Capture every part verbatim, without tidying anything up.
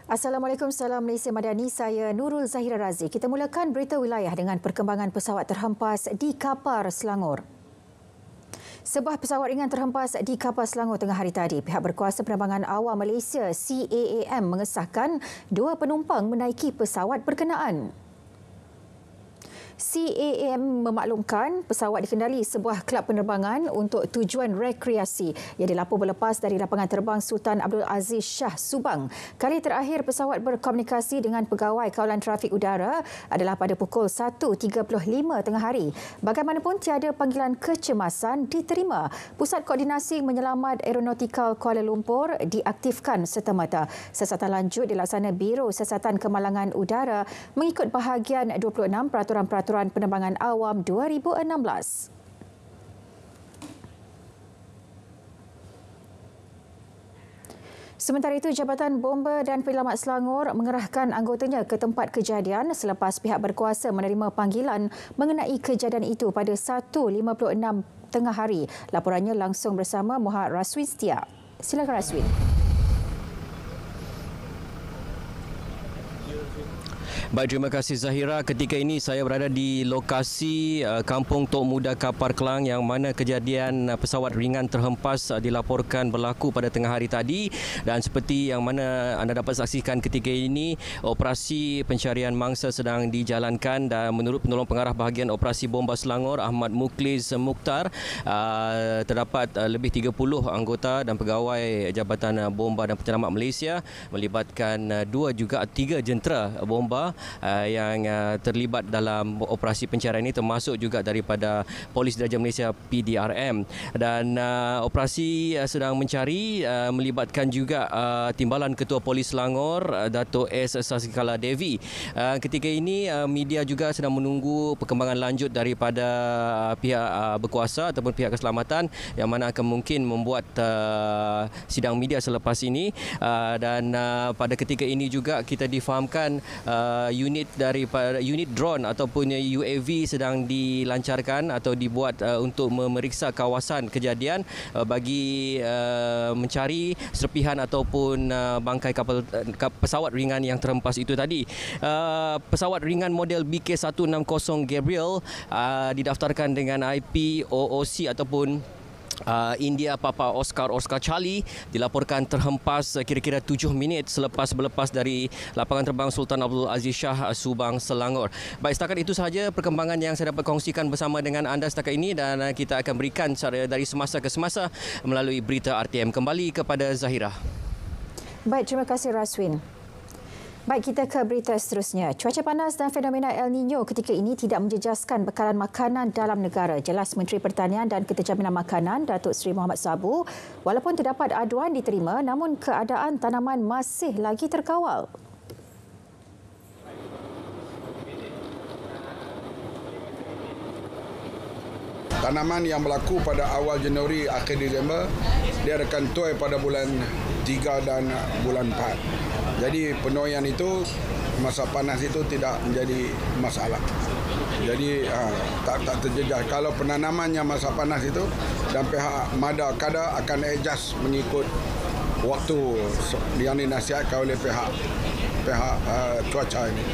Assalamualaikum, salam Malaysia Madani. Saya Nurul Zahira Razi. Kita mulakan berita wilayah dengan perkembangan pesawat terhempas di Kapar, Selangor. Sebuah pesawat ringan terhempas di Kapar Selangor tengah hari tadi. Pihak berkuasa penerbangan awam Malaysia C A A M mengesahkan dua penumpang menaiki pesawat berkenaan. C A A M memaklumkan pesawat dikendali sebuah kelab penerbangan untuk tujuan rekreasi. Ia dilapor berlepas dari lapangan terbang Sultan Abdul Aziz Shah Subang. Kali terakhir pesawat berkomunikasi dengan pegawai kawalan trafik udara adalah pada pukul satu tiga puluh lima tengah hari. Bagaimanapun tiada panggilan kecemasan diterima. Pusat Koordinasi Menyelamat Aeronautikal Kuala Lumpur diaktifkan serta-merta. Siasatan lanjut dilaksana Biro Siasatan Kemalangan Udara mengikut bahagian dua puluh enam Peraturan Peraturan Peraturan Penerbangan Awam dua ribu enam belas. Sementara itu, Jabatan Bomba dan Penyelamat Selangor mengerahkan anggotanya ke tempat kejadian selepas pihak berkuasa menerima panggilan mengenai kejadian itu pada satu lima puluh enam tengah hari. Laporannya langsung bersama Muhammad Raswin Setia. Silakan Raswin. Baik, terima kasih Zahira. Ketika ini saya berada di lokasi uh, Kampung Tok Muda Kapar Kelang yang mana kejadian uh, pesawat ringan terhempas uh, dilaporkan berlaku pada tengah hari tadi, dan seperti yang mana anda dapat saksikan ketika ini operasi pencarian mangsa sedang dijalankan, dan menurut penolong pengarah bahagian operasi Bomba Selangor Ahmad Muklis Mukhtar, uh, terdapat uh, lebih tiga puluh anggota dan pegawai Jabatan uh, Bomba dan Penyelamat Malaysia melibatkan uh, dua juga tiga jentera bomba Uh, yang uh, terlibat dalam operasi pencarian ini, termasuk juga daripada Polis Diraja Malaysia P D R M, dan uh, operasi uh, sedang mencari uh, melibatkan juga uh, Timbalan Ketua Polis Selangor uh, Dato' S. Sasikala Devi. Uh, ketika ini uh, media juga sedang menunggu perkembangan lanjut daripada uh, pihak uh, berkuasa ataupun pihak keselamatan yang mana akan mungkin membuat uh, sidang media selepas ini, uh, dan uh, pada ketika ini juga kita difahamkan uh, unit daripada unit drone ataupun U A V sedang dilancarkan atau dibuat uh, untuk memeriksa kawasan kejadian uh, bagi uh, mencari serpihan ataupun uh, bangkai kapal uh, pesawat ringan yang terhempas itu tadi. Uh, pesawat ringan model B K seratus enam puluh Gabriel uh, didaftarkan dengan I P O O C ataupun Uh, India Papa Oscar Oscar Charlie, dilaporkan terhempas kira-kira tujuh minit selepas berlepas dari lapangan terbang Sultan Abdul Aziz Shah Subang, Selangor. Baik, setakat itu sahaja perkembangan yang saya dapat kongsikan bersama dengan anda setakat ini, dan kita akan berikan secara dari semasa ke semasa melalui berita R T M. Kembali kepada Zahira. Baik, terima kasih Raswin. Baik, kita ke berita seterusnya. Cuaca panas dan fenomena El Nino ketika ini tidak menjejaskan bekalan makanan dalam negara. Jelas Menteri Pertanian dan Keterjaminan Makanan Datuk Seri Muhammad Sabu, walaupun terdapat aduan diterima, namun keadaan tanaman masih lagi terkawal. Tanaman yang berlaku pada awal Januari, akhir Disember, dia akan tuai pada bulan tiga dan bulan empat. Jadi penuaian itu, masa panas itu tidak menjadi masalah. Jadi ha, tak tak terjejas. Kalau penanamannya masa panas itu, dan pihak Mada Kada akan adjust mengikut waktu yang dinasihatkan oleh pihak pihak uh, cuaca ini.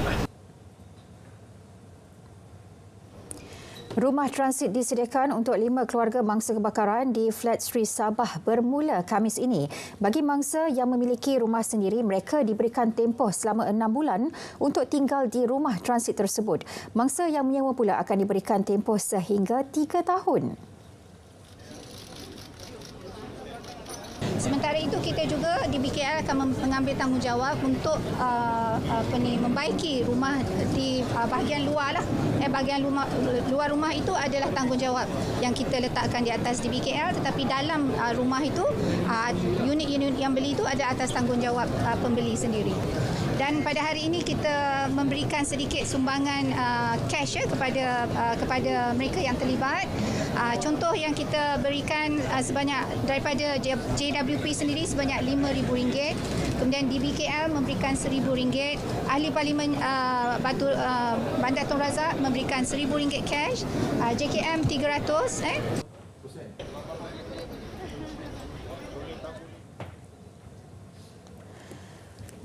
Rumah transit disediakan untuk lima keluarga mangsa kebakaran di Flat Sri Sabah bermula Khamis ini. Bagi mangsa yang memiliki rumah sendiri, mereka diberikan tempoh selama enam bulan untuk tinggal di rumah transit tersebut. Mangsa yang menyewa pula akan diberikan tempoh sehingga tiga tahun. Sementara itu, kita juga di B K L akan mengambil tanggungjawab untuk uh, apa ni, membaiki rumah di uh, bahagian luar lah. Eh, bahagian rumah, luar rumah itu adalah tanggungjawab yang kita letakkan di atas di B K L, tetapi dalam uh, rumah itu uh, unit-unit yang beli itu ada atas tanggungjawab uh, pembeli sendiri. Dan pada hari ini kita memberikan sedikit sumbangan uh, cash ya, kepada uh, kepada mereka yang terlibat. Uh, contoh yang kita berikan uh, sebanyak daripada J W P sendiri sebanyak lima ribu ringgit. Kemudian di B K L memberikan seribu ringgit. Ahli Parlimen uh, Batu uh, Bandar Tun Razak memberikan seribu ringgit cash. Uh, J K M tiga ratus eh.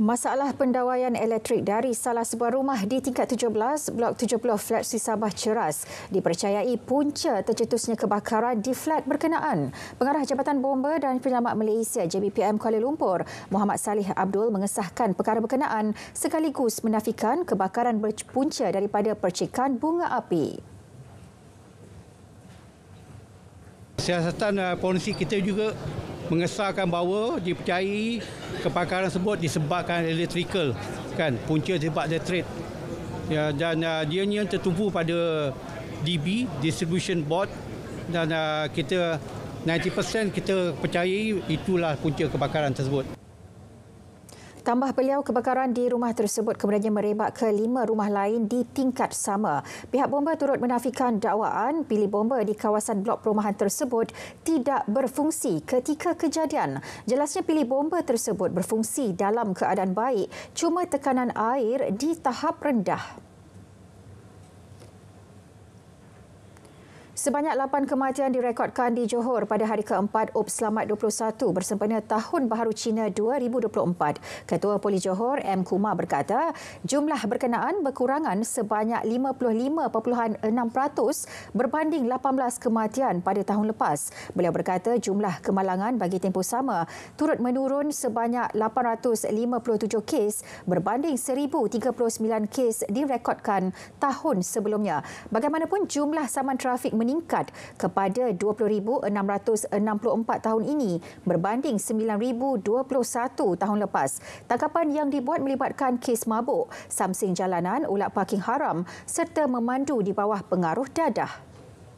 Masalah pendawaian elektrik dari salah sebuah rumah di tingkat tujuh belas, Blok tujuh puluh Flat Sri Sabah Ceras dipercayai punca tercetusnya kebakaran di flat berkenaan. Pengarah Jabatan Bomba dan Penyelamat Malaysia J B P M Kuala Lumpur, Muhammad Salih Abdul mengesahkan perkara berkenaan sekaligus menafikan kebakaran berpunca daripada percikan bunga api. Siasatan uh, polisi kita juga mengesahkan bahawa dipercayai kebakaran tersebut disebabkan elektrikal, kan, punca disebab elektrik. Ya, dan uh, dia ni tertumpu pada D B, Distribution Board, dan uh, kita sembilan puluh peratus kita percayai itulah punca kebakaran tersebut. Tambah beliau, kebakaran di rumah tersebut kemudiannya merebak ke lima rumah lain di tingkat sama. Pihak bomba turut menafikan dakwaan bilik bomba di kawasan blok perumahan tersebut tidak berfungsi ketika kejadian. Jelasnya bilik bomba tersebut berfungsi dalam keadaan baik, cuma tekanan air di tahap rendah. Sebanyak lapan kematian direkodkan di Johor pada hari keempat U P S Selamat dua puluh satu bersempena Tahun Baharu Cina dua ribu dua puluh empat. Ketua Polis Johor M. Kumar berkata, jumlah berkenaan berkurangan sebanyak lima puluh lima perpuluhan enam peratus berbanding lapan belas kematian pada tahun lepas. Beliau berkata jumlah kemalangan bagi tempoh sama turut menurun sebanyak lapan ratus lima puluh tujuh kes berbanding seribu tiga puluh sembilan kes direkodkan tahun sebelumnya. Bagaimanapun, jumlah saman trafik meningkat meningkat kepada dua puluh ribu enam ratus enam puluh empat tahun ini berbanding sembilan ribu dua puluh satu tahun lepas. Tangkapan yang dibuat melibatkan kes mabuk, samsing jalanan, ulat parking haram serta memandu di bawah pengaruh dadah.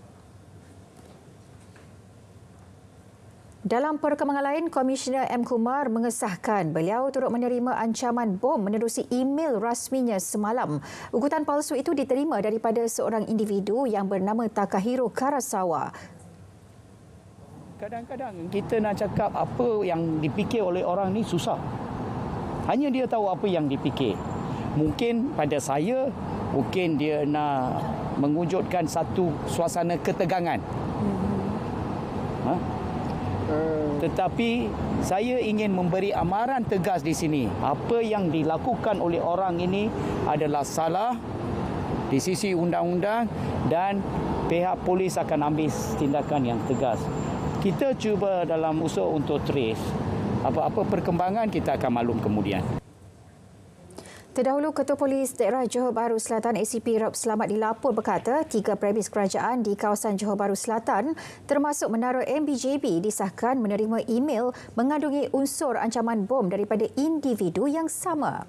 Dalam perkembangan lain, Komisioner M. Kumar mengesahkan beliau turut menerima ancaman bom menerusi email rasminya semalam. Ugutan palsu itu diterima daripada seorang individu yang bernama Takahiro Karasawa. Kadang-kadang kita nak cakap apa yang dipikir oleh orang ni susah. Hanya dia tahu apa yang dipikir. Mungkin pada saya, mungkin dia nak mewujudkan satu suasana ketegangan. Ha? Tetapi saya ingin memberi amaran tegas di sini. Apa yang dilakukan oleh orang ini adalah salah di sisi undang-undang dan pihak polis akan ambil tindakan yang tegas. Kita cuba dalam usaha untuk trace. Apa-apa perkembangan kita akan maklum kemudian. Terdahulu, Ketua Polis Daerah Johor Bahru Selatan A C P Rob Selamat dilapor berkata tiga premis kerajaan di kawasan Johor Bahru Selatan termasuk Menara M B J B disahkan menerima email mengandungi unsur ancaman bom daripada individu yang sama.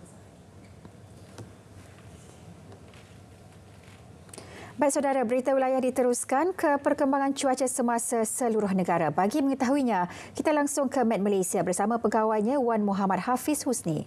Baik saudara, berita wilayah diteruskan ke perkembangan cuaca semasa seluruh negara. Bagi mengetahuinya, kita langsung ke Met Malaysia bersama pegawainya Wan Muhammad Hafiz Husni.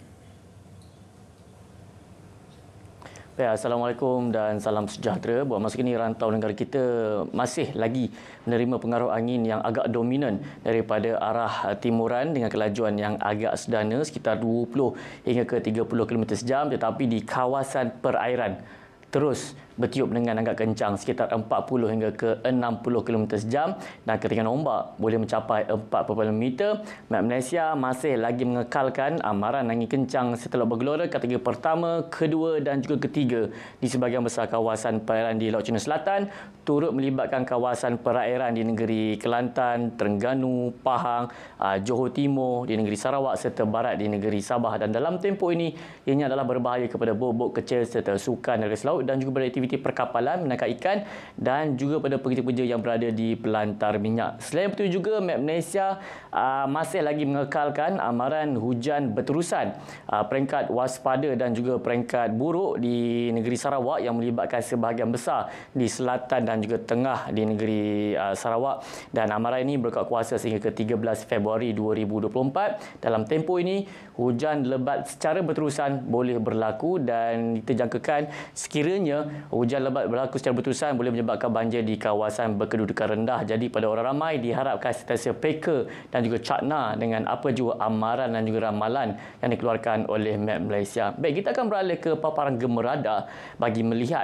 Ya, Assalamualaikum dan salam sejahtera. Buat masa kini rantau negara kita masih lagi menerima pengaruh angin yang agak dominan daripada arah timuran dengan kelajuan yang agak sederhana sekitar dua puluh hingga ke tiga puluh kilometer sejam, tetapi di kawasan perairan terus bertiup dengan agak kencang sekitar empat puluh hingga ke enam puluh kilometer sejam dan ketinggian ombak boleh mencapai empat puluh meter. Met Malaysia masih lagi mengekalkan amaran angin kencang setelah bergelora kategori pertama, kedua dan juga ketiga di sebahagian besar kawasan perairan di Laut Cina Selatan, turut melibatkan kawasan perairan di negeri Kelantan, Terengganu, Pahang, Johor Timur, di negeri Sarawak serta barat di negeri Sabah. Dan dalam tempoh ini, ianya adalah berbahaya kepada bot-bot kecil serta sukan dari laut dan juga beraktiviti perkapalan menangkap ikan dan juga pada pekerja-pekerja yang berada di pelantar minyak. Selain itu juga, Met Malaysia uh, masih lagi mengekalkan amaran hujan berterusan, uh, peringkat waspada dan juga peringkat buruk di negeri Sarawak yang melibatkan sebahagian besar di selatan dan juga tengah di negeri uh, Sarawak, dan amaran ini berkuat kuasa sehingga ke tiga belas Februari dua ribu dua puluh empat. Dalam tempoh ini, hujan lebat secara berterusan boleh berlaku dan dijangkakan sekiranya hujan lebat berlaku secara berterusan boleh menyebabkan banjir di kawasan berkedudukan rendah. Jadi pada orang ramai diharapkan sentiasa peka dan juga cakna dengan apa juga amaran dan juga ramalan yang dikeluarkan oleh Met Malaysia. Baik, kita akan beralih ke paparan gemerada bagi melihat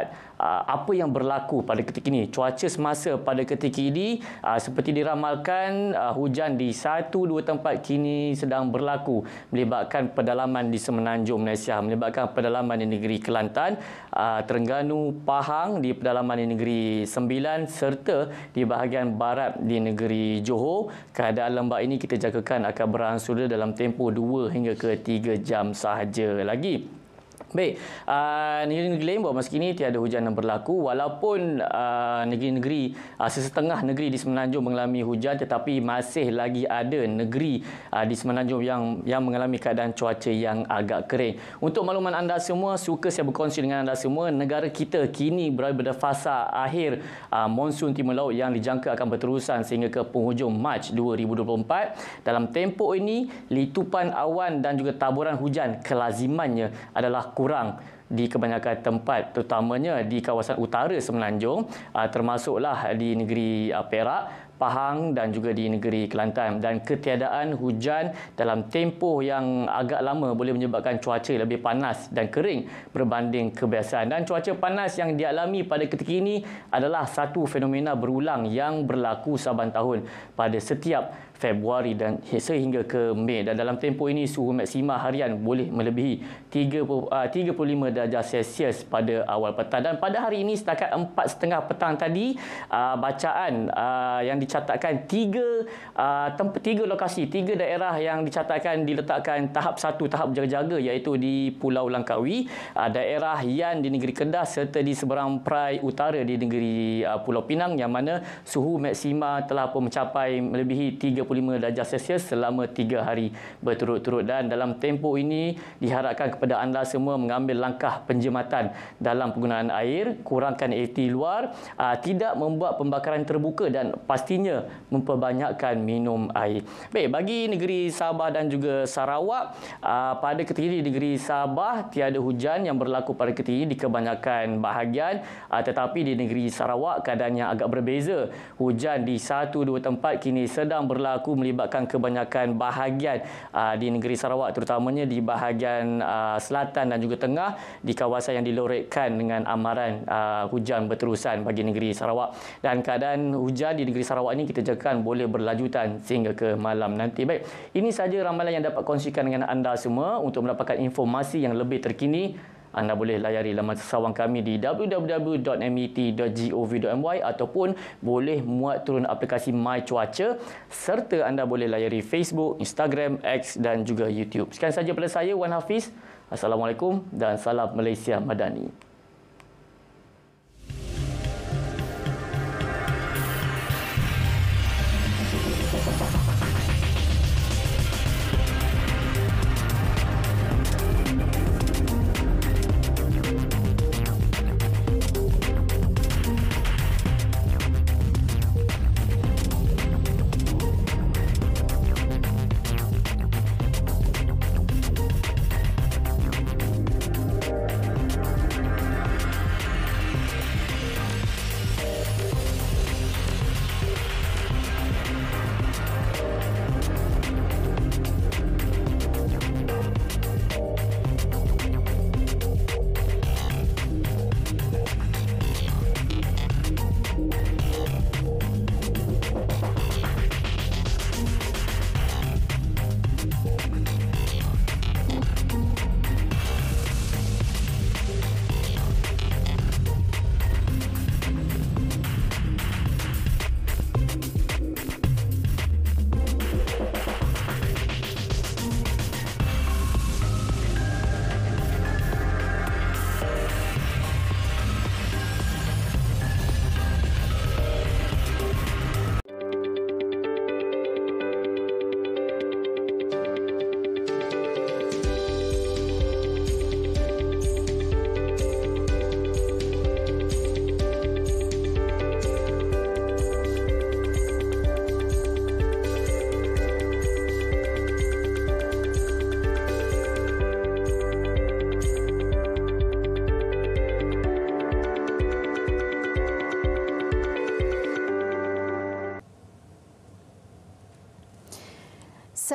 apa yang berlaku pada ketika ini. Cuaca semasa pada ketika ini seperti diramalkan, hujan di satu dua tempat kini sedang berlaku, melibatkan pedalaman di semenanjung Malaysia, melibatkan pedalaman di negeri Kelantan, Terengganu, Pahang, di pedalaman di negeri Sembilan serta di bahagian barat di negeri Johor. Keadaan lembap ini kita jangkakan akan berangsur dalam tempoh dua hingga ke tiga jam sahaja lagi. Baik, uh, negeri-negeri lain buat masa kini tiada hujan yang berlaku, walaupun uh, negeri-negeri uh, sesetengah negeri di semenanjung mengalami hujan, tetapi masih lagi ada negeri uh, di semenanjung yang yang mengalami keadaan cuaca yang agak kering. Untuk makluman anda semua, suka saya berkongsi dengan anda semua, negara kita kini berada pada fasa akhir uh, monsun timur laut yang dijangka akan berterusan sehingga ke penghujung Mac dua ribu dua puluh empat. Dalam tempoh ini, litupan awan dan juga taburan hujan kelazimannya adalah kurang di kebanyakan tempat, terutamanya di kawasan utara semenanjung, termasuklah di negeri Perak, Pahang dan juga di negeri Kelantan. Dan ketiadaan hujan dalam tempoh yang agak lama boleh menyebabkan cuaca lebih panas dan kering berbanding kebiasaan. Dan cuaca panas yang dialami pada ketika ini adalah satu fenomena berulang yang berlaku saban tahun pada setiap Februari dan sehingga ke Mei. Dan dalam tempoh ini suhu maksima harian boleh melebihi tiga puluh lima darjah Celsius pada awal petang. Dan pada hari ini setakat empat tiga puluh petang tadi, bacaan yang dicatatkan tiga tempat, tiga lokasi, tiga daerah yang dicatatkan diletakkan tahap satu, tahap jaga-jaga, iaitu di Pulau Langkawi, daerah Yan di negeri Kedah serta di seberang perai utara di negeri Pulau Pinang, yang mana suhu maksima telah pun mencapai melebihi tiga puluh lima darjah Celsius selama tiga hari berturut-turut. Dan dalam tempoh ini diharapkan kepada anda semua mengambil langkah penjimatan dalam penggunaan air, kurangkan aktiviti luar, tidak membuat pembakaran terbuka dan pastinya memperbanyakkan minum air. Baik, bagi negeri Sabah dan juga Sarawak, pada ketika ini negeri Sabah tiada hujan yang berlaku pada ketika ini di kebanyakan bahagian, tetapi di negeri Sarawak keadaan yang agak berbeza. Hujan di satu dua tempat kini sedang berlaku melibatkan kebanyakan bahagian aa, di negeri Sarawak, terutamanya di bahagian aa, selatan dan juga tengah, di kawasan yang dilorekkan dengan amaran aa, hujan berterusan bagi negeri Sarawak. Dan keadaan hujan di negeri Sarawak ini kita jangkakan boleh berlanjutan sehingga ke malam nanti. Baik, ini sahaja ramalan yang dapat kongsikan dengan anda semua. Untuk mendapatkan informasi yang lebih terkini, anda boleh layari laman sesawang kami di w w w dot m e t dot gov dot m y ataupun boleh muat turun aplikasi My Cuaca, serta anda boleh layari Facebook, Instagram, X dan juga YouTube. Sekian sahaja pada saya, Wan Hafiz. Assalamualaikum dan salam Malaysia Madani.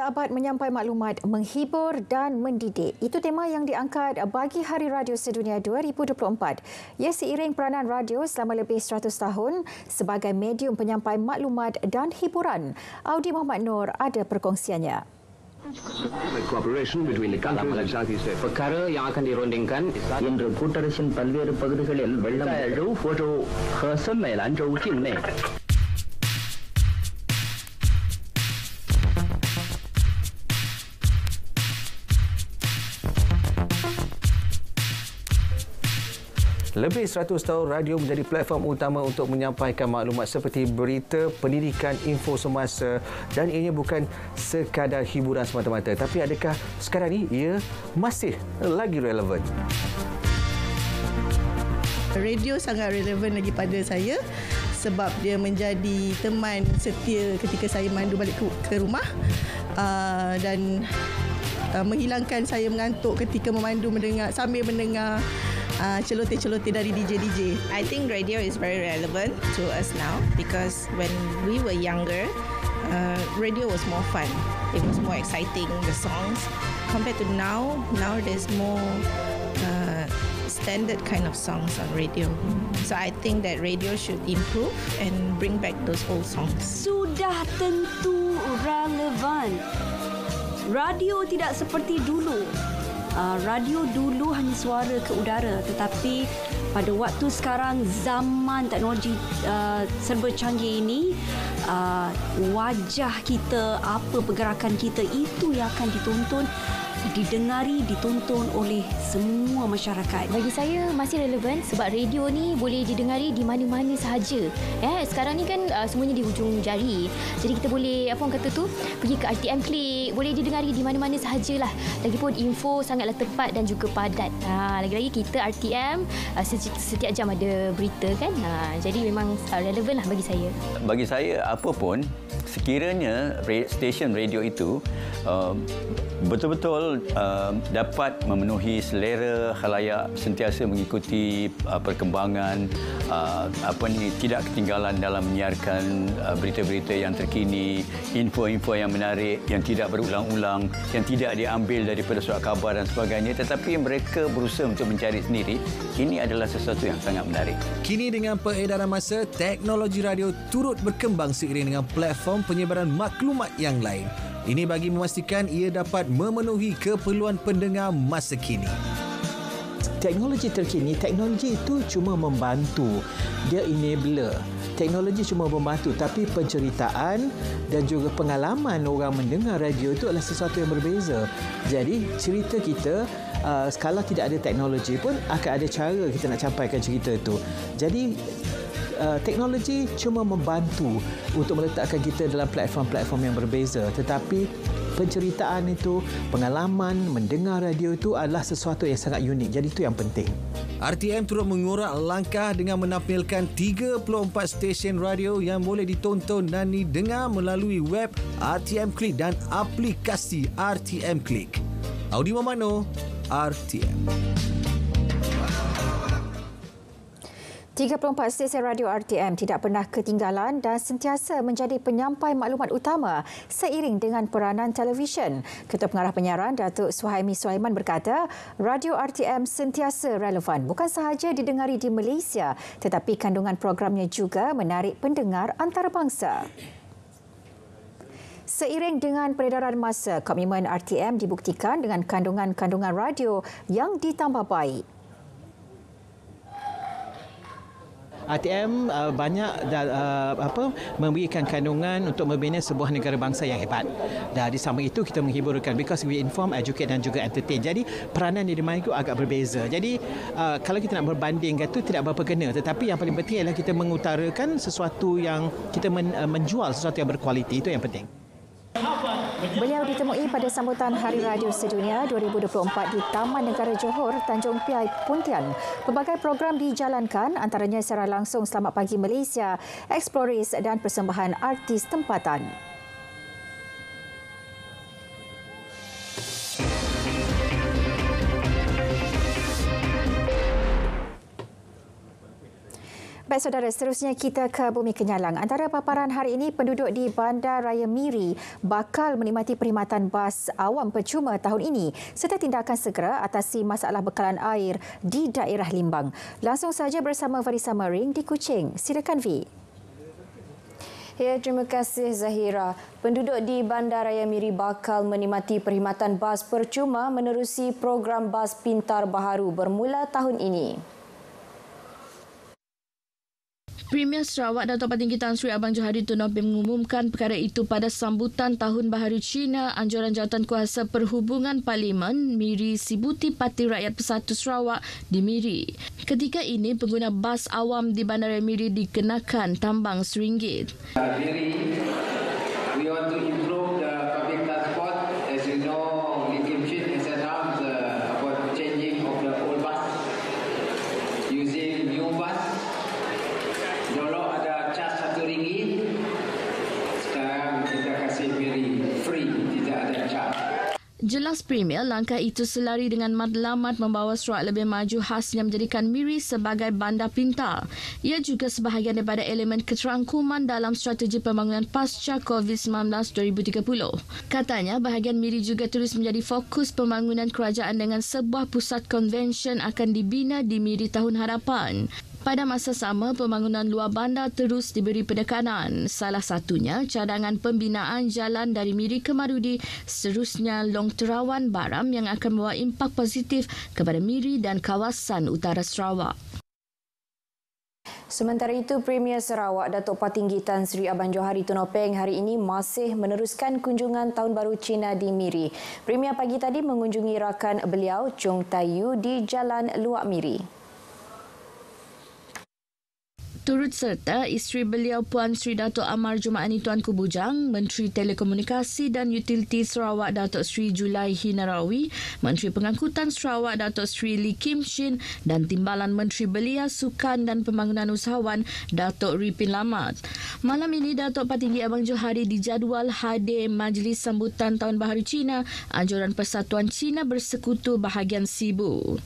Abad menyampai maklumat, menghibur dan mendidik. Itu tema yang diangkat bagi Hari Radio Sedunia dua ribu dua puluh empat. Ia seiring peranan radio selama lebih seratus tahun sebagai medium penyampai maklumat dan hiburan. Audi Muhammad Noor ada perkongsiannya. Perkara yang akan dirundingkan இன்று கூட்டரசின் பல்வேறு பகுதிகளில் வெள்ளம்柔佛州和森美兰州境内 Lebih seratus tahun radio menjadi platform utama untuk menyampaikan maklumat seperti berita, pendidikan, info semasa dan ianya bukan sekadar hiburan semata-mata. Tapi adakah sekarang ini ia masih lagi relevan? Radio sangat relevan lagi pada saya sebab dia menjadi teman setia ketika saya mandu balik ke, ke rumah uh, dan uh, menghilangkan saya mengantuk ketika memandu mendengar sambil mendengar Uh, celoteh-celoteh dari D J D J. I think radio is very relevant to us now because when we were younger, uh, radio was more fun. It was more exciting, the songs. Compared to now, now there's more uh, standard kind of songs on radio. So I think that radio should improve and bring back those old songs. Sudah tentu relevan. Radio tidak seperti dulu. Uh, radio dulu hanya suara ke udara, tetapi pada waktu sekarang zaman teknologi uh, serba canggih ini, uh, wajah kita, apa pergerakan kita itu yang akan ditonton, didengari, ditonton oleh semua masyarakat. Bagi saya masih relevan sebab radio ni boleh didengari di mana-mana sahaja. Eh, sekarang ni kan uh, semuanya di hujung jari. Jadi kita boleh, apa orang kata tu, pergi ke R T M Click, boleh didengari di mana-mana sahajalah. Lagipun info sangatlah tepat dan juga padat. Ha, lagi-lagi kita R T M uh, setiap, setiap jam ada berita kan. Ha, jadi memang uh, relevan lah bagi saya. Bagi saya apa pun, sekiranya stesen radio itu uh, betul-betul uh, dapat memenuhi selera khalayak, sentiasa mengikuti uh, perkembangan, uh, apa ni, tidak ketinggalan dalam menyiarkan uh, berita-berita yang terkini, info-info yang menarik, yang tidak berulang-ulang, yang tidak diambil daripada surat khabar dan sebagainya, tetapi mereka berusaha untuk mencari sendiri. Ini adalah sesuatu yang sangat menarik. Kini dengan peredaran masa, teknologi radio turut berkembang seiring dengan platform penyebaran maklumat yang lain. Ini bagi memastikan ia dapat memenuhi keperluan pendengar masa kini. Teknologi terkini, teknologi itu cuma membantu. Dia enabler. Teknologi cuma membantu, tapi penceritaan dan juga pengalaman orang mendengar radio itu adalah sesuatu yang berbeza. Jadi, cerita kita, uh, kalau tidak ada teknologi pun akan ada cara kita nak campaikan cerita itu. Jadi, Uh, teknologi cuma membantu untuk meletakkan kita dalam platform-platform yang berbeza, tetapi penceritaan itu, pengalaman mendengar radio itu adalah sesuatu yang sangat unik. Jadi itu yang penting. R T M turut mengorak langkah dengan menampilkan tiga puluh empat stesen radio yang boleh ditonton dan didengar melalui web R T M Click dan aplikasi R T M Click. Audi Mamano, R T M. tiga puluh empat stesen radio R T M tidak pernah ketinggalan dan sentiasa menjadi penyampai maklumat utama seiring dengan peranan televisyen. Ketua Pengarah Penyiaran Datuk Suhaimi Sulaiman berkata, radio R T M sentiasa relevan bukan sahaja didengari di Malaysia, tetapi kandungan programnya juga menarik pendengar antarabangsa. Seiring dengan peredaran masa, komitmen R T M dibuktikan dengan kandungan-kandungan radio yang ditambah baik. R T M uh, banyak uh, apa memberikan kandungan untuk membina sebuah negara bangsa yang hebat. Dan di samping itu kita menghiburkan, because we inform, educate dan juga entertain. Jadi peranan di mana itu agak berbeza. Jadi uh, kalau kita nak berbanding itu tidak berapa kena, tetapi yang paling penting adalah kita mengutarakan sesuatu yang kita men, uh, menjual sesuatu yang berkualiti. Itu yang penting. Beliau ditemui pada sambutan Hari Radio Sedunia dua ribu dua puluh empat di Taman Negara Johor, Tanjung Piai, Pontian. Pelbagai program dijalankan, antaranya secara langsung Selamat Pagi Malaysia, Exploris dan persembahan artis tempatan. Baik, Baik saudara, seterusnya kita ke Bumi Kenyalang. Antara paparan hari ini, penduduk di Bandar Raya Miri bakal menikmati perkhidmatan bas awam percuma tahun ini serta tindakan segera atasi masalah bekalan air di daerah Limbang. Langsung saja bersama Farisa Maring di Kuching. Silakan V. Ya, terima kasih Zahira. Penduduk di Bandar Raya Miri bakal menikmati perkhidmatan bas percuma menerusi program bas pintar baharu bermula tahun ini. Premier Sarawak Datuk Patinggi Tan Sri Abang Johari Tun Nor Peng mengumumkan perkara itu pada sambutan Tahun Baharu Cina anjuran Jawatankuasa Perhubungan Parlimen Miri Sibuti Parti Rakyat Bersatu Sarawak di Miri. Ketika ini, pengguna bas awam di Bandar Miri dikenakan tambang seringgit. Miri, we want to improve the public transport. As you know, Lee Kim Chin has announced uh, about changing of the old bus using new bus. Dulu ada cas satu ringgit, sekarang kita kasih Miri free, tidak ada cas. Jelas Premier, langkah itu selari dengan matlamat membawa Sarawak lebih maju khasnya menjadikan Miri sebagai bandar pintar. Ia juga sebahagian daripada elemen keterangkuman dalam strategi pembangunan pasca COVID sembilan belas dua ribu tiga puluh. Katanya, bahagian Miri juga terus menjadi fokus pembangunan kerajaan dengan sebuah pusat konvensyen akan dibina di Miri tahun hadapan. Pada masa sama, pembangunan luar bandar terus diberi penekanan. Salah satunya, cadangan pembinaan jalan dari Miri ke Marudi, seterusnya Long Terawan Baram yang akan membawa impak positif kepada Miri dan kawasan utara Sarawak. Sementara itu, Premier Sarawak Datuk Patinggi Tan Sri Abang Johari Tun Nor Peng hari ini masih meneruskan kunjungan Tahun Baru Cina di Miri. Premier pagi tadi mengunjungi rakan beliau, Chung Tayu, di Jalan Luak Miri. Turut serta isteri beliau Puan Sri Datuk Amar Jumaani Tuanku Bujang, Menteri Telekomunikasi dan Utiliti Sarawak Datuk Sri Julaihi Narawi, Menteri Pengangkutan Sarawak Datuk Sri Lee Kim Chin dan Timbalan Menteri Belia, Sukan dan Pembangunan Usahawan Datuk Ripin Lamat. Malam ini Datuk Patinggi Abang Johari dijadual hadir Majlis Sambutan Tahun Baharu Cina, Anjuran Persatuan Cina Bersekutu bahagian Sibu.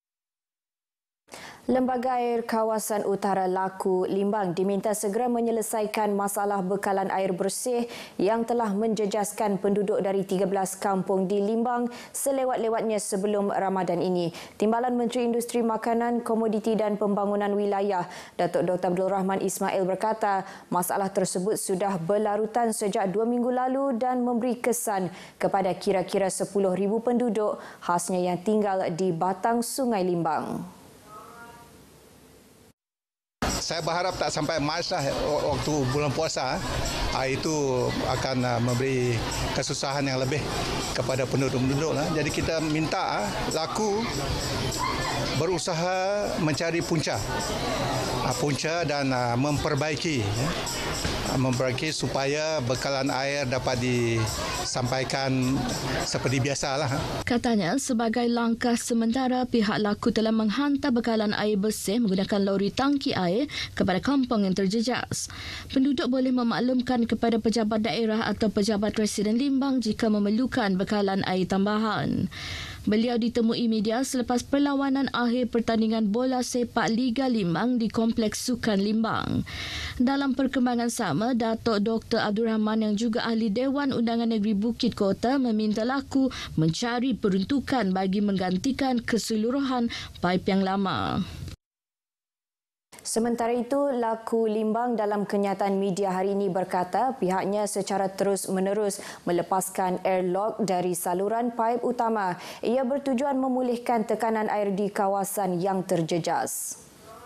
Lembaga Air Kawasan Utara Laku Limbang diminta segera menyelesaikan masalah bekalan air bersih yang telah menjejaskan penduduk dari tiga belas kampung di Limbang selewat-lewatnya sebelum Ramadan ini. Timbalan Menteri Industri Makanan, Komoditi dan Pembangunan Wilayah, Datuk Doktor Abdul Rahman Ismail berkata, masalah tersebut sudah berlarutan sejak dua minggu lalu dan memberi kesan kepada kira-kira sepuluh ribu penduduk khasnya yang tinggal di batang Sungai Limbang. Saya berharap tak sampai Mac lah, waktu bulan puasa itu akan memberi kesusahan yang lebih kepada penduduk-penduduk lah. Jadi kita minta Laku berusaha mencari punca punca dan memperbaiki memperbaiki supaya bekalan air dapat disampaikan seperti biasalah. Katanya, sebagai langkah sementara, pihak Laku telah menghantar bekalan air bersih menggunakan lori tangki air kepada kampung yang terjejas. Penduduk boleh memaklumkan kepada pejabat daerah atau pejabat Residen Limbang jika memerlukan bekalan air tambahan. Beliau ditemui media selepas perlawanan akhir pertandingan bola sepak Liga Limbang di Kompleks Sukan Limbang. Dalam perkembangan sama, Datuk Doktor Abdul Rahman yang juga ahli Dewan Undangan Negeri Bukit Kota meminta Laku mencari peruntukan bagi menggantikan keseluruhan paip yang lama. Sementara itu, Laku Limbang dalam kenyataan media hari ini berkata pihaknya secara terus-menerus melepaskan airlock dari saluran paip utama. Ia bertujuan memulihkan tekanan air di kawasan yang terjejas.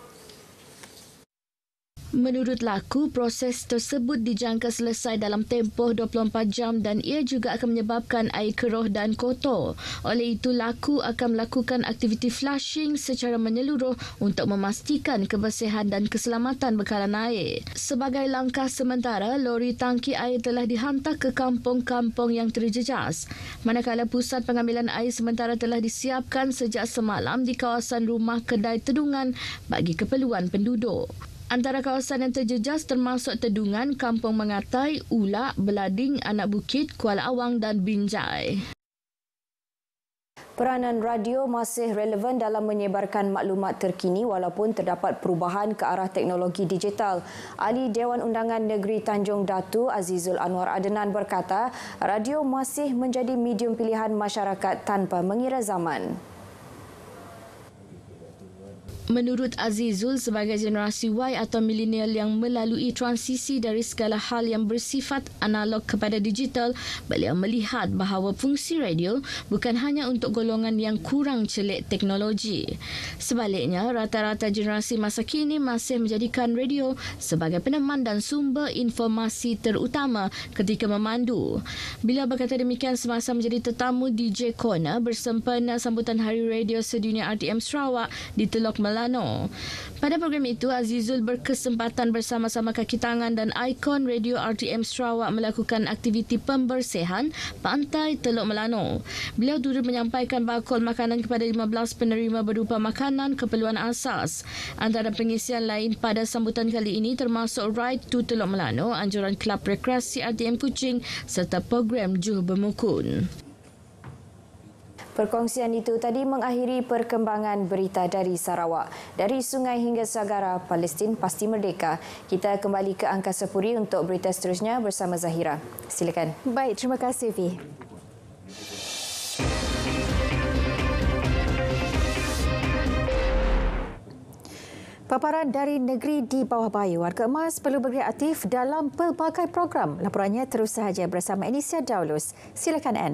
Menurut Laku, proses tersebut dijangka selesai dalam tempoh dua puluh empat jam dan ia juga akan menyebabkan air keruh dan kotor. Oleh itu, Laku akan melakukan aktiviti flushing secara menyeluruh untuk memastikan kebersihan dan keselamatan bekalan air. Sebagai langkah sementara, lori tangki air telah dihantar ke kampung-kampung yang terjejas. Manakala pusat pengambilan air sementara telah disiapkan sejak semalam di kawasan rumah kedai tedungan bagi keperluan penduduk. Antara kawasan yang terjejas termasuk Tedungan, Kampung Mengatai, Ulak, Belading, Anak Bukit, Kuala Awang dan Binjai. Peranan radio masih relevan dalam menyebarkan maklumat terkini walaupun terdapat perubahan ke arah teknologi digital. Ahli Dewan Undangan Negeri Tanjung Datu Azizul Anwar Adenan berkata, radio masih menjadi medium pilihan masyarakat tanpa mengira zaman. Menurut Azizul, sebagai generasi Y atau milenial yang melalui transisi dari segala hal yang bersifat analog kepada digital, beliau melihat bahawa fungsi radio bukan hanya untuk golongan yang kurang celik teknologi. Sebaliknya, rata-rata generasi masa kini masih menjadikan radio sebagai peneman dan sumber informasi terutama ketika memandu. Beliau berkata demikian semasa menjadi tetamu D J Corner bersempena sambutan Hari Radio Sedunia R T M Sarawak di Teluk Melano. Pada program itu, Azizul berkesempatan bersama-sama kaki tangan dan ikon Radio R T M Sarawak melakukan aktiviti pembersihan pantai Teluk Melano. Beliau turut menyampaikan bakul makanan kepada lima belas penerima berupa makanan keperluan asas. Antara pengisian lain pada sambutan kali ini termasuk Ride to Teluk Melano, anjuran Kelab Rekreasi R T M Kuching serta program Juh Bermukun. Perkongsian itu tadi mengakhiri perkembangan berita dari Sarawak. Dari sungai hingga Sagara, Palestin pasti merdeka. Kita kembali ke Angkasa Puri untuk berita seterusnya bersama Zahira. Silakan. Baik, terima kasih, Vi. Paparan dari negeri di bawah bayu, warga emas perlu berkreatif dalam pelbagai program. Laporannya terus sahaja bersama Enisia Daulus. Silakan, Anne.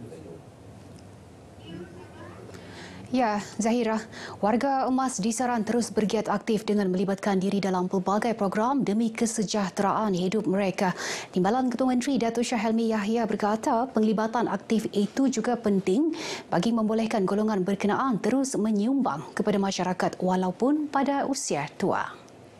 Ya, Zahira, warga emas disaran terus bergiat aktif dengan melibatkan diri dalam pelbagai program demi kesejahteraan hidup mereka. Timbalan Ketua Menteri Datuk Shah Helmi Yahya berkata penglibatan aktif itu juga penting bagi membolehkan golongan berkenaan terus menyumbang kepada masyarakat walaupun pada usia tua.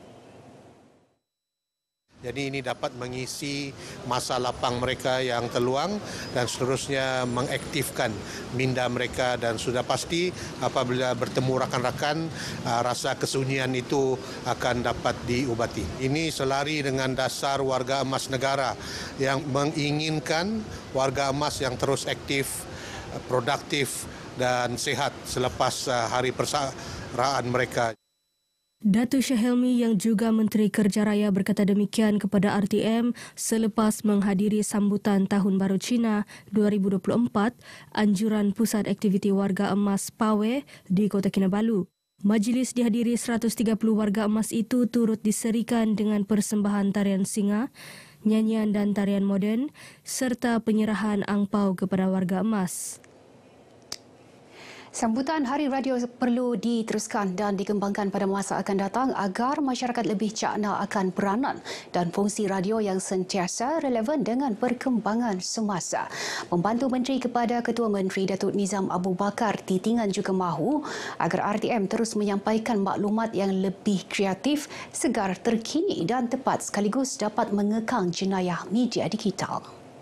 Jadi ini dapat mengisi masa lapang mereka yang terluang dan seterusnya mengaktifkan minda mereka, dan sudah pasti apabila bertemu rakan-rakan rasa kesunyian itu akan dapat diubati. Ini selari dengan dasar warga emas negara yang menginginkan warga emas yang terus aktif, produktif dan sihat selepas hari persaraan mereka. Datuk Shah Helmi yang juga Menteri Kerja Raya berkata demikian kepada R T M selepas menghadiri sambutan Tahun Baru Cina dua ribu dua puluh empat anjuran Pusat Aktiviti Warga Emas Pawe di Kota Kinabalu. Majlis dihadiri seratus tiga puluh warga emas itu turut diserikan dengan persembahan tarian singa, nyanyian dan tarian moden serta penyerahan angpau kepada warga emas. Sambutan Hari Radio perlu diteruskan dan dikembangkan pada masa akan datang agar masyarakat lebih cakna akan peranan dan fungsi radio yang sentiasa relevan dengan perkembangan semasa. Pembantu Menteri kepada Ketua Menteri Datuk Nizam Abu Bakar Titingan juga mahu agar R T M terus menyampaikan maklumat yang lebih kreatif, segar, terkini dan tepat sekaligus dapat mengekang jenayah media digital.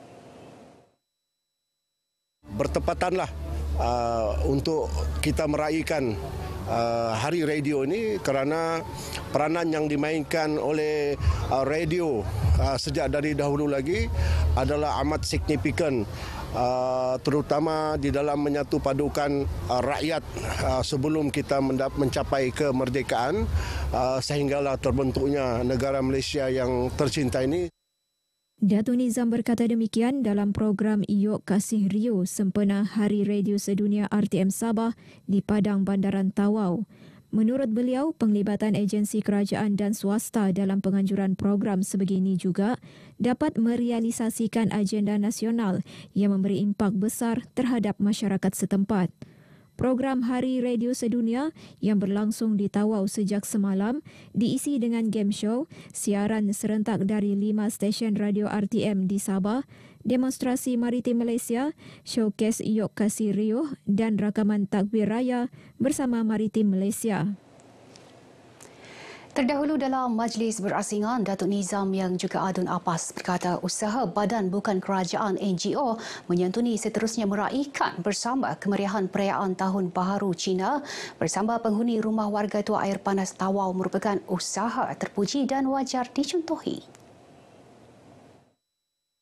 Bertepatanlah Uh, untuk kita meraihkan uh, Hari Radio ini kerana peranan yang dimainkan oleh uh, radio uh, sejak dari dahulu lagi adalah amat signifikan, uh, terutama di dalam menyatu padukan uh, rakyat uh, sebelum kita mencapai kemerdekaan uh, sehinggalah terbentuknya negara Malaysia yang tercinta ini. Datuk Nizam berkata demikian dalam program Iyok Kasih Rio sempena Hari Radio Sedunia R T M Sabah di Padang Bandaran Tawau. Menurut beliau, penglibatan agensi kerajaan dan swasta dalam penganjuran program sebegini juga dapat merealisasikan agenda nasional yang memberi impak besar terhadap masyarakat setempat. Program Hari Radio Sedunia yang berlangsung di Tawau sejak semalam diisi dengan game show, siaran serentak dari lima stesen radio R T M di Sabah, demonstrasi maritim Malaysia, showcase Iyok Kasih Rio dan rakaman takbir raya bersama Maritim Malaysia. Terdahulu dalam majlis berasingan, Datuk Nizam yang juga Adun Abbas berkata usaha badan bukan kerajaan N G O menyantuni seterusnya meraihkan bersama kemeriahan perayaan Tahun Baharu Cina bersama penghuni rumah warga tua air panas Tawau merupakan usaha terpuji dan wajar dicontohi.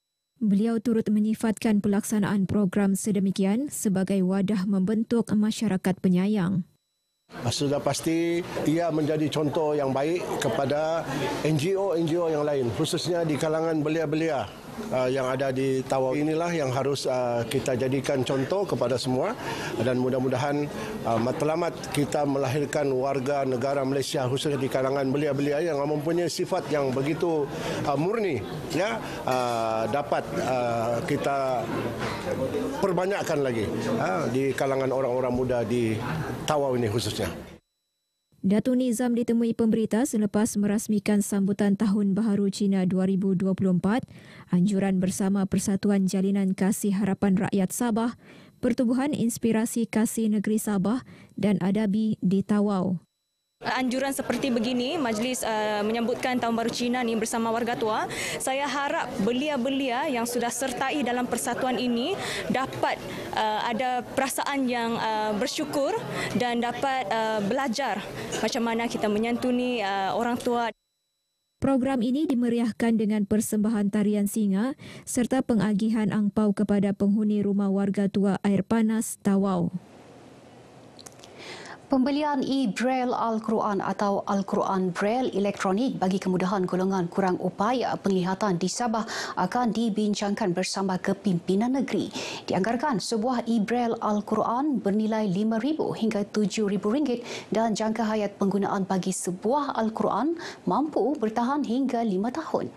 Beliau turut menyifatkan pelaksanaan program sedemikian sebagai wadah membentuk masyarakat penyayang. Sudah pasti ia menjadi contoh yang baik kepada N G O-N G O yang lain, khususnya di kalangan belia-belia uh, yang ada di Tawau. Inilah yang harus uh, kita jadikan contoh kepada semua, dan mudah-mudahan uh, matlamat kita melahirkan warga negara Malaysia khususnya di kalangan belia-belia yang mempunyai sifat yang begitu uh, murni, ya, uh, dapat uh, kita perbanyakkan lagi uh, di kalangan orang-orang muda di Tawau ini khususnya. Datuk Nizam ditemui pemberita selepas merasmikan sambutan Tahun Baharu Cina dua ribu dua puluh empat, anjuran bersama Persatuan Jalinan Kasih Harapan Rakyat Sabah, Pertubuhan Inspirasi Kasih Negeri Sabah dan Adabi di Tawau. Anjuran seperti begini, majlis uh, menyambutkan Tahun Baru Cina ni bersama warga tua. Saya harap belia-belia yang sudah sertai dalam persatuan ini dapat uh, ada perasaan yang uh, bersyukur dan dapat uh, belajar macam mana kita menyantuni uh, orang tua. Program ini dimeriahkan dengan persembahan tarian singa serta pengagihan angpau kepada penghuni rumah warga tua Air Panas Tawau. Pembelian e-Braille Al-Quran atau Al-Quran Braille elektronik bagi kemudahan golongan kurang upaya penglihatan di Sabah akan dibincangkan bersama kepimpinan negeri. Dianggarkan sebuah e-Braille Al-Quran bernilai lima ribu hingga tujuh ribu ringgit dan jangka hayat penggunaan bagi sebuah Al-Quran mampu bertahan hingga lima tahun.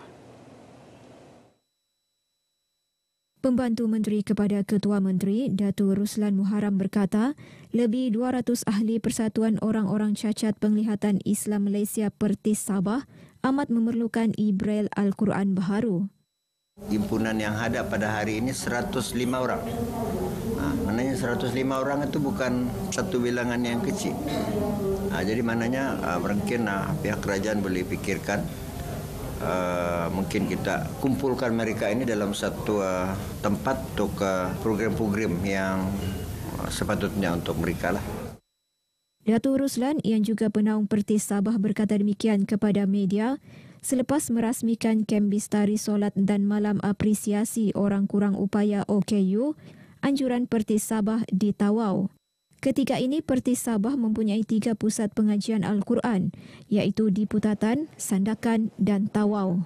Pembantu Menteri kepada Ketua Menteri, Datuk Ruslan Muharram berkata, lebih dua ratus ahli Persatuan Orang-Orang Cacat Penglihatan Islam Malaysia Pertis Sabah amat memerlukan e-Braille Al-Quran baharu. Himpunan yang hadap pada hari ini seratus lima orang. Ha, maknanya seratus lima orang itu bukan satu bilangan yang kecil. Ha, jadi maknanya uh, mungkin uh, pihak kerajaan boleh fikirkan Uh, mungkin kita kumpulkan mereka ini dalam satu uh, tempat untuk uh, program-program yang uh, sepatutnya untuk mereka lah. Datuk Ruslan yang juga penaung Pertis Sabah berkata demikian kepada media selepas merasmikan kem Bistari Solat dan Malam Apresiasi Orang Kurang Upaya O K U, anjuran Pertis Sabah di Tawau. Ketika ini, Pertis Sabah mempunyai tiga pusat pengajian Al-Quran, iaitu di Putatan, Sandakan dan Tawau.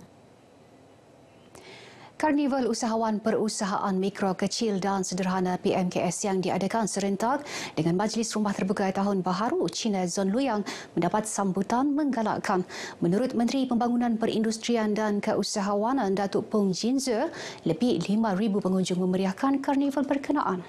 Karnival Usahawan Perusahaan Mikro, Kecil dan Sederhana P M K S yang diadakan serentak dengan Majlis Rumah Terbuka Tahun Baharu Cina Zon Luyang mendapat sambutan menggalakkan. Menurut Menteri Pembangunan Perindustrian dan Keusahawanan Datuk Pung Jinze, lebih lima ribu pengunjung memeriahkan karnival berkenaan.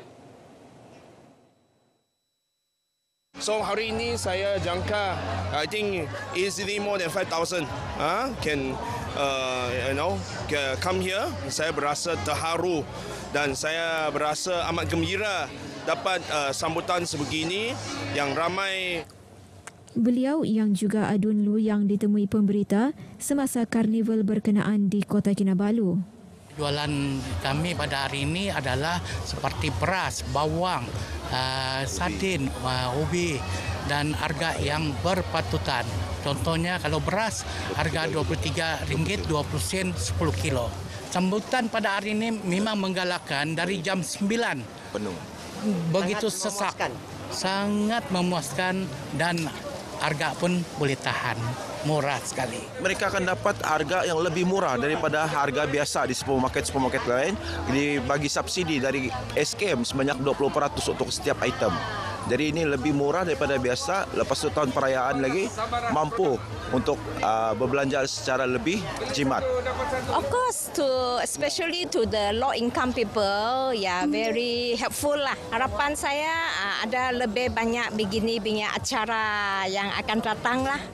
So hari ini saya jangka, I think easily more than five thousand uh, can uh, you know come here. Saya berasa terharu dan saya berasa amat gembira dapat uh, sambutan sebegini yang ramai. Beliau yang juga Adun Luyang ditemui pemberita semasa karnival berkenaan di Kota Kinabalu. Jualan kami pada hari ini adalah seperti beras, bawang, uh, sardin, uh, ubi dan harga yang berpatutan. Contohnya kalau beras harga dua puluh tiga ringgit dua puluh sen sepuluh kilo. Sambutan pada hari ini memang menggalakkan dari jam sembilan. Penuh. Begitu sesak. Sangat memuaskan dan harga pun boleh tahan. Murah sekali. Mereka akan dapat harga yang lebih murah daripada harga biasa di supermarket-supermarket lain. Dibagi subsidi dari S K M sebanyak dua puluh peratus untuk setiap item. Jadi ini lebih murah daripada biasa. Lepas tu tahun perayaan lagi mampu untuk uh, berbelanja secara lebih jimat. Of course, to especially to the low income people, ya yeah, very helpful lah. Harapan saya uh, ada lebih banyak begini banyak acara yang akan datang lah.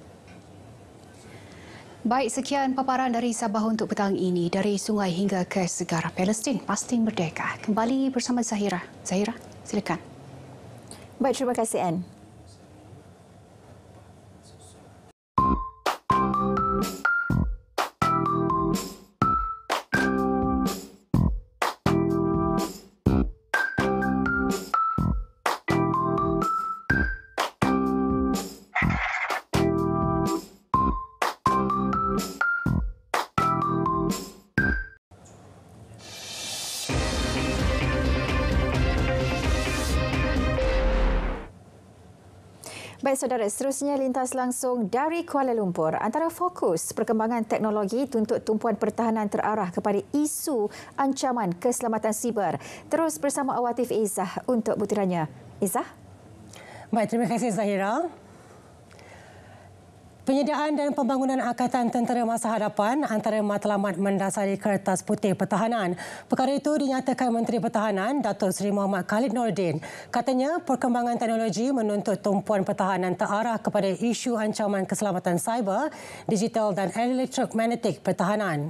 Baik, sekian paparan dari Sabah untuk petang ini. Dari sungai hingga ke segara Palestin, pasti merdeka. Kembali bersama Zahira. Zahira, silakan. Baik, terima kasih, Anne. Baik saudara, seterusnya lintas langsung dari Kuala Lumpur. Antara fokus perkembangan teknologi tuntut tumpuan pertahanan terarah kepada isu ancaman keselamatan siber. Terus bersama Awatif Izzah untuk butirannya. Izzah? Baik, terima kasih Zahira. Penyediaan dan pembangunan Angkatan Tentera Masa Hadapan antara matlamat mendasari Kertas Putih Pertahanan. Perkara itu dinyatakan Menteri Pertahanan Datuk Seri Muhammad Khalid Nordin. Katanya perkembangan teknologi menuntut tumpuan pertahanan terarah kepada isu ancaman keselamatan cyber, digital dan elektromagnetik pertahanan.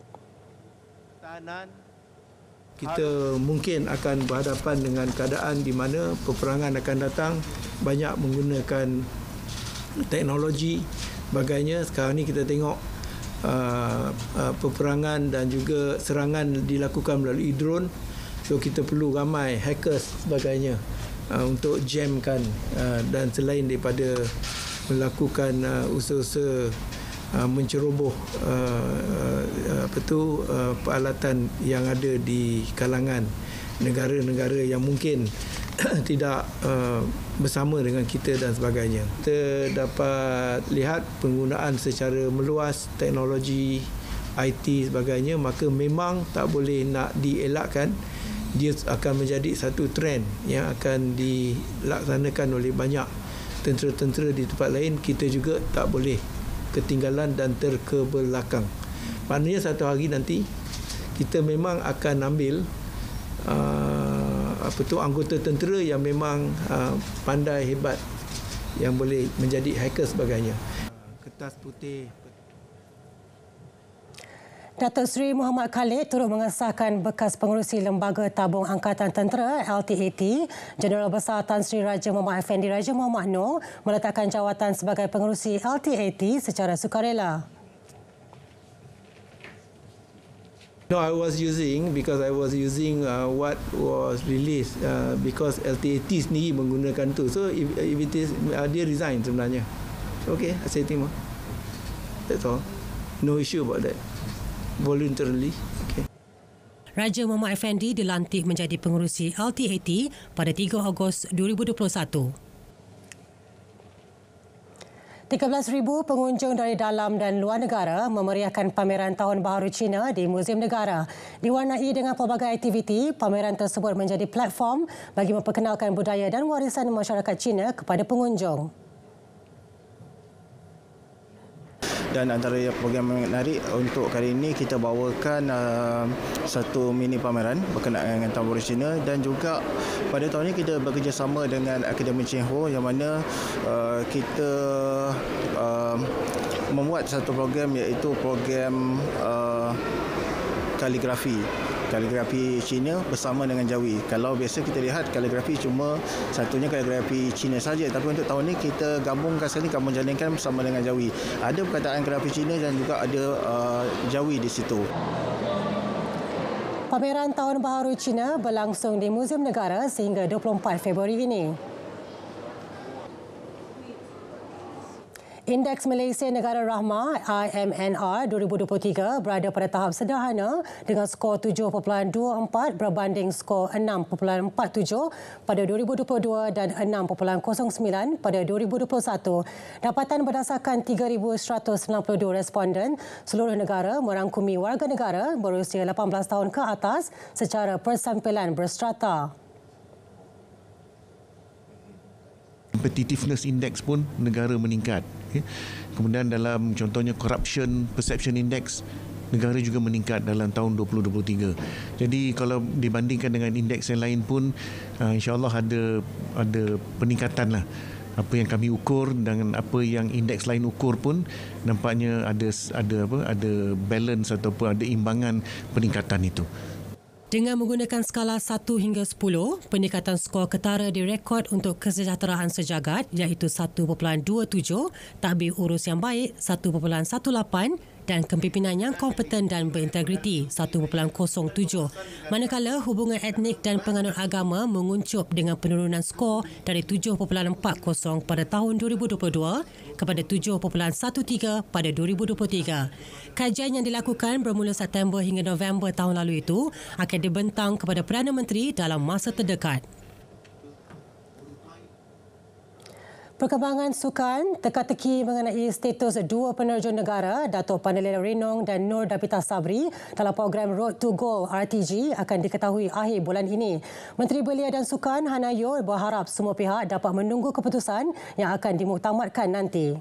Kita mungkin akan berhadapan dengan keadaan di mana peperangan akan datang banyak menggunakan teknologi sebagainya. Sekarang ni kita tengok uh, uh, peperangan dan juga serangan dilakukan melalui drone. So kita perlu ramai hackers sebagainya uh, untuk jamkan uh, dan selain daripada melakukan uh, usaha-usaha uh, menceroboh uh, uh, apa tu uh, peralatan yang ada di kalangan negara-negara yang mungkin tidak uh, bersama dengan kita dan sebagainya. Kita dapat lihat penggunaan secara meluas teknologi I T sebagainya, maka memang tak boleh nak dielakkan. Dia akan menjadi satu trend yang akan dilaksanakan oleh banyak tentera-tentera di tempat lain. Kita juga tak boleh ketinggalan dan terkebelakang. Maknanya satu hari nanti kita memang akan ambil uh, apa tu anggota tentera yang memang uh, pandai hebat yang boleh menjadi hacker sebagainya. Kertas putih. Datuk Seri Muhammad Khalid turut mengesahkan bekas pengerusi Lembaga Tabung Angkatan Tentera L T A T, Jeneral Besar Tan Sri Raja Muhammad Effendi Raja Muhammad Noor meletakkan jawatan sebagai pengerusi L T A T secara sukarela. No, I was using because I was using uh, what was released uh, because L T A T sendiri menggunakan tu. So if, if it is uh, dia resign sebenarnya. Okay, saya terima. That's all. No issue about that. Voluntarily. Okay. Raja Muhammad Effendi dilantik menjadi pengerusi L T A T pada tiga Ogos dua ribu dua puluh satu. tiga belas ribu pengunjung dari dalam dan luar negara memeriahkan pameran Tahun Baharu Cina di Muzium Negara. Diwarnai dengan pelbagai aktiviti, pameran tersebut menjadi platform bagi memperkenalkan budaya dan warisan masyarakat Cina kepada pengunjung. Dan antara program yang menarik untuk kali ini kita bawakan uh, satu mini pameran berkenaan dengan Tahun Baharu Cina, dan juga pada tahun ini kita bekerjasama dengan Akademi Cheng Ho yang mana uh, kita uh, membuat satu program iaitu program uh, kaligrafi. Kaligrafi Cina bersama dengan Jawi. Kalau biasa kita lihat kaligrafi cuma satunya kaligrafi Cina saja, tapi untuk tahun ini kita gabungkan sekali, kami menjalinkan bersama dengan Jawi. Ada perkataan kaligrafi Cina dan juga ada uh, Jawi di situ. Pameran Tahun Baharu Cina berlangsung di Muzium Negara sehingga dua puluh empat Februari ini. Indeks Malaysia Negara Rahmah I M N R dua ribu dua puluh tiga berada pada tahap sederhana dengan skor tujuh perpuluhan dua empat berbanding skor enam perpuluhan empat tujuh pada dua ribu dua puluh dua dan enam perpuluhan kosong sembilan pada dua ribu dua puluh satu. Dapatan berdasarkan tiga ribu seratus sembilan puluh dua responden seluruh negara merangkumi warga negara berusia lapan belas tahun ke atas secara persampilan berstrata. Competitiveness Index pun negara meningkat. Kemudian dalam contohnya Corruption Perception Index, negara juga meningkat dalam tahun dua ribu dua puluh tiga. Jadi kalau dibandingkan dengan indeks yang lain pun, insya-Allah ada ada peningkatan lah. Apa yang kami ukur dengan apa yang indeks lain ukur pun nampaknya ada ada apa ada balance ataupun ada imbangan peningkatan itu. Dengan menggunakan skala satu hingga sepuluh, peningkatan skor ketara direkod untuk kesejahteraan sejagat iaitu satu perpuluhan dua tujuh, tadbir urus yang baik satu perpuluhan satu lapan dan kepimpinan yang kompeten dan berintegriti satu perpuluhan kosong tujuh. Manakala hubungan etnik dan penganut agama menguncup dengan penurunan skor dari tujuh perpuluhan empat kosong pada tahun dua ribu dua puluh dua kepada tujuh perpuluhan satu tiga pada dua ribu dua puluh tiga. Kajian yang dilakukan bermula September hingga November tahun lalu itu akan dibentang kepada Perdana Menteri dalam masa terdekat. Perkembangan sukan, teka-teki mengenai status dua penerjun negara, Dato' Pandalela Renong dan Nur Dapita Sabri dalam program Road to Gold R T G akan diketahui akhir bulan ini. Menteri Belia dan Sukan Hanayo berharap semua pihak dapat menunggu keputusan yang akan dimuktamadkan nanti.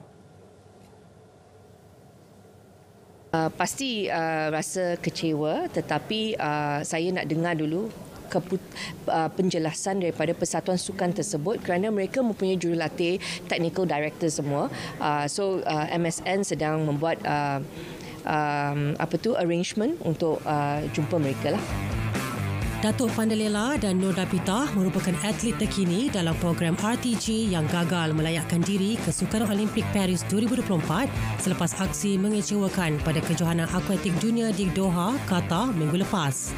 Uh, pasti uh, rasa kecewa, tetapi uh, saya nak dengar dulu Keput, uh, penjelasan daripada Persatuan Sukan tersebut kerana mereka mempunyai jurulatih, technical director semua. Uh, so uh, M S N sedang membuat uh, um, apa tu arrangement untuk uh, jumpa mereka lah. Datuk Pandalela dan Nur Dapita merupakan atlet terkini dalam program R T G yang gagal melayakkan diri ke Sukan Olimpik Paris dua ribu dua puluh empat selepas aksi mengecewakan pada kejohanan akuatik dunia di Doha, Qatar minggu lepas.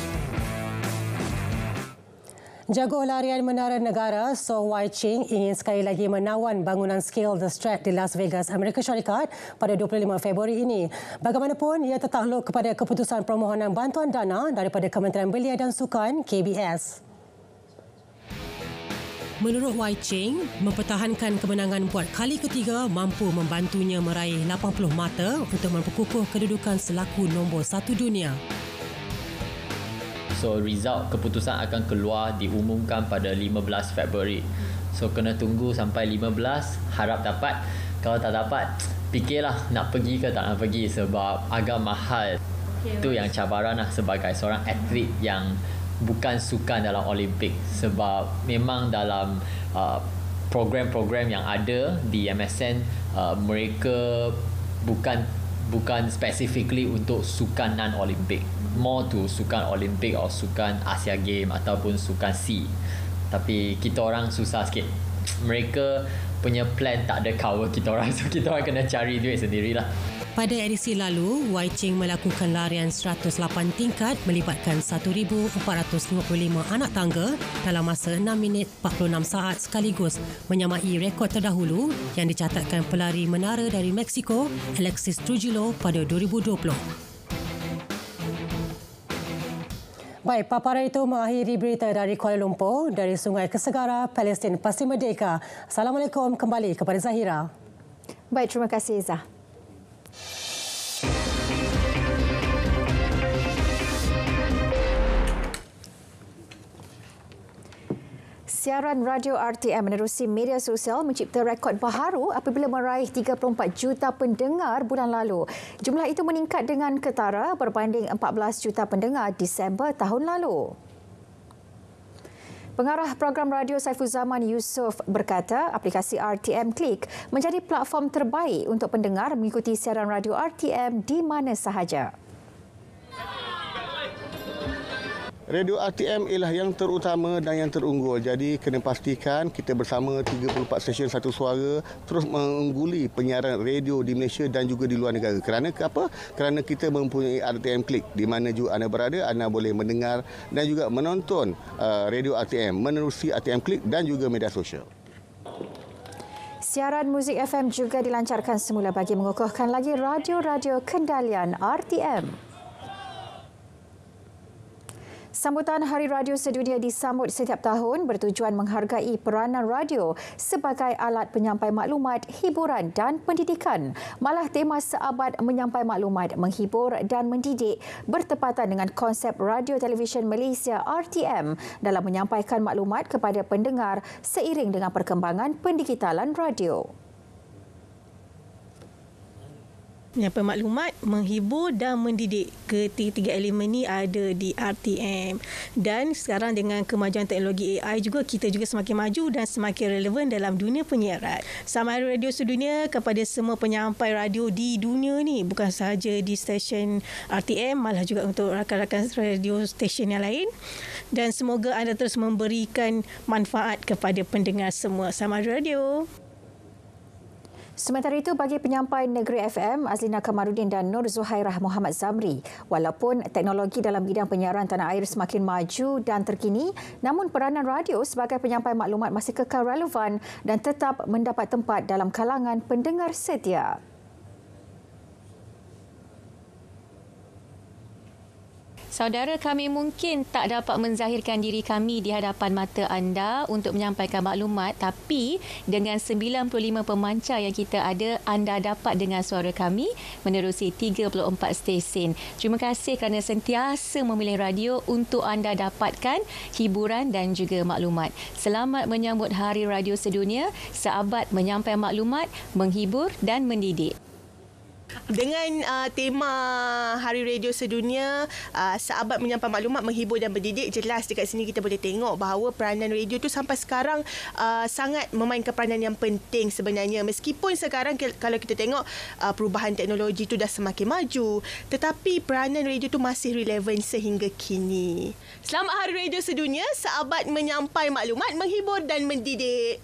Jago larian menara negara So Wai Ching ingin sekali lagi menawan bangunan Scale The Strat di Las Vegas, Amerika Syarikat pada dua puluh lima Februari ini. Bagaimanapun, ia tertakluk kepada keputusan permohonan bantuan dana daripada Kementerian Belia dan Sukan K B S. Menurut Wai Ching, mempertahankan kemenangan buat kali ketiga mampu membantunya meraih lapan puluh mata untuk memperkukuh kedudukan selaku nombor satu dunia. So result keputusan akan keluar diumumkan pada lima belas Februari. So kena tunggu sampai lima belas, harap dapat. Kalau tak dapat, fikirlah nak pergi ke tak nak pergi sebab agak mahal. Itu yang cabaran lah sebagai seorang atlet yang bukan sukan dalam Olimpik. Sebab memang dalam uh, program-program yang ada di M S N, uh, mereka bukan bukan specifically untuk sukan non-Olimpik. More to sukan Olimpik atau sukan Asia Game ataupun sukan SEA. Tapi kita orang susah sikit. Mereka punya plan tak ada cover kita orang. So kita orang kena cari duit sendirilah. Pada edisi lalu, Wai Ching melakukan larian seratus lapan tingkat melibatkan seribu empat ratus lima puluh lima anak tangga dalam masa enam minit empat puluh enam saat sekaligus, menyamai rekod terdahulu yang dicatatkan pelari menara dari Mexico, Alexis Trujillo pada dua ribu dua puluh. Baik, paparan itu mengakhiri berita dari Kuala Lumpur, dari Sungai Kesegara, Palestin pasti merdeka. Assalamualaikum, kembali kepada Zahira. Baik, terima kasih Izzah. Siaran radio R T M menerusi media sosial mencipta rekod baharu apabila meraih tiga puluh empat juta pendengar bulan lalu. Jumlah itu meningkat dengan ketara berbanding empat belas juta pendengar Disember tahun lalu. Pengarah program radio Saifuzaman Yusof berkata aplikasi R T M Click menjadi platform terbaik untuk pendengar mengikuti siaran radio R T M di mana sahaja. Radio R T M ialah yang terutama dan yang terunggul. Jadi kena pastikan kita bersama tiga puluh empat stesen satu suara terus mengungguli penyiaran radio di Malaysia dan juga di luar negara. Kerana apa? Kerana kita mempunyai R T M Click di mana juga anda berada, anda boleh mendengar dan juga menonton uh, radio R T M menerusi R T M Click dan juga media sosial. Siaran muzik F M juga dilancarkan semula bagi mengukuhkan lagi radio-radio kendalian R T M. Sambutan Hari Radio Sedunia disambut setiap tahun bertujuan menghargai peranan radio sebagai alat penyampai maklumat, hiburan dan pendidikan. Malah tema seabad menyampai maklumat, menghibur dan mendidik bertepatan dengan konsep Radio Televisyen Malaysia R T M dalam menyampaikan maklumat kepada pendengar seiring dengan perkembangan pendigitalan radio. Menyampai maklumat, menghibur dan mendidik. Ketiga-tiga elemen ini ada di R T M. Dan sekarang dengan kemajuan teknologi A I juga, kita juga semakin maju dan semakin relevan dalam dunia penyiaran. Selamat Hari Radio Sedunia kepada semua penyampai radio di dunia ni. Bukan sahaja di stesen R T M, malah juga untuk rakan-rakan radio stesen yang lain. Dan semoga anda terus memberikan manfaat kepada pendengar semua. Selamat Hari Radio. Sementara itu, bagi penyampai Negeri F M, Azlina Kamarudin dan Nur Zuhairah Muhammad Zamri, walaupun teknologi dalam bidang penyiaran tanah air semakin maju dan terkini, namun peranan radio sebagai penyampai maklumat masih kekal relevan dan tetap mendapat tempat dalam kalangan pendengar setia. Saudara, kami mungkin tak dapat menzahirkan diri kami di hadapan mata anda untuk menyampaikan maklumat, tapi dengan sembilan puluh lima pemancar yang kita ada, anda dapat dengar suara kami menerusi tiga puluh empat stesen. Terima kasih kerana sentiasa memilih radio untuk anda dapatkan hiburan dan juga maklumat. Selamat menyambut Hari Radio Sedunia, seabad menyampaikan maklumat, menghibur dan mendidik. Dengan uh, tema Hari Radio Sedunia, uh, seabad menyampaikan maklumat, menghibur dan mendidik, jelas dekat sini kita boleh tengok bahawa peranan radio tu sampai sekarang uh, sangat memainkan peranan yang penting sebenarnya. Meskipun sekarang kalau kita tengok uh, perubahan teknologi tu dah semakin maju, tetapi peranan radio tu masih relevan sehingga kini. Selamat Hari Radio Sedunia, seabad menyampaikan maklumat, menghibur dan mendidik.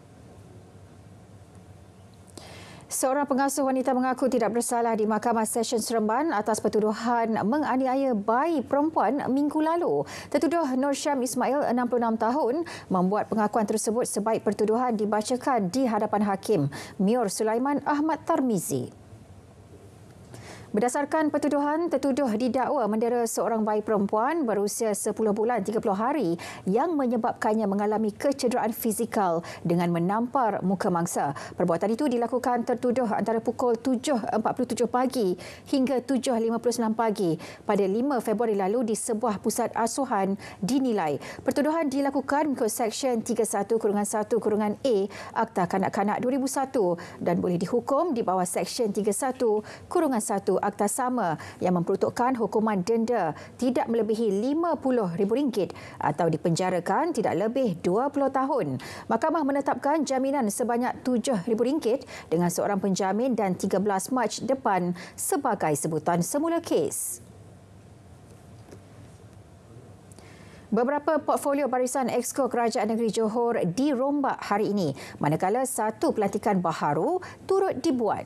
Seorang pengasuh wanita mengaku tidak bersalah di Mahkamah Session Seremban atas pertuduhan menganiaya bayi perempuan minggu lalu. Tertuduh Nur Syam Ismail, enam puluh enam tahun, membuat pengakuan tersebut sebaik pertuduhan dibacakan di hadapan hakim Mior Sulaiman Ahmad Tarmizi. Berdasarkan pertuduhan, tertuduh didakwa mendera seorang bayi perempuan berusia sepuluh bulan tiga puluh hari yang menyebabkannya mengalami kecederaan fizikal dengan menampar muka mangsa. Perbuatan itu dilakukan tertuduh antara pukul tujuh empat puluh tujuh pagi hingga tujuh lima puluh sembilan pagi pada lima Februari lalu di sebuah pusat asuhan dinilai. Pertuduhan dilakukan ke Seksyen tiga puluh satu satu A Akta Kanak-Kanak dua ribu satu dan boleh dihukum di bawah Seksyen tiga puluh satu satu Akta sama yang memperuntukkan hukuman denda tidak melebihi lima puluh ribu ringgit atau dipenjarakan tidak lebih dua puluh tahun. Mahkamah menetapkan jaminan sebanyak tujuh ribu ringgit dengan seorang penjamin dan tiga belas Mac depan sebagai sebutan semula kes. Beberapa portfolio barisan Exco Kerajaan Negeri Johor dirombak hari ini, manakala satu pelantikan baharu turut dibuat.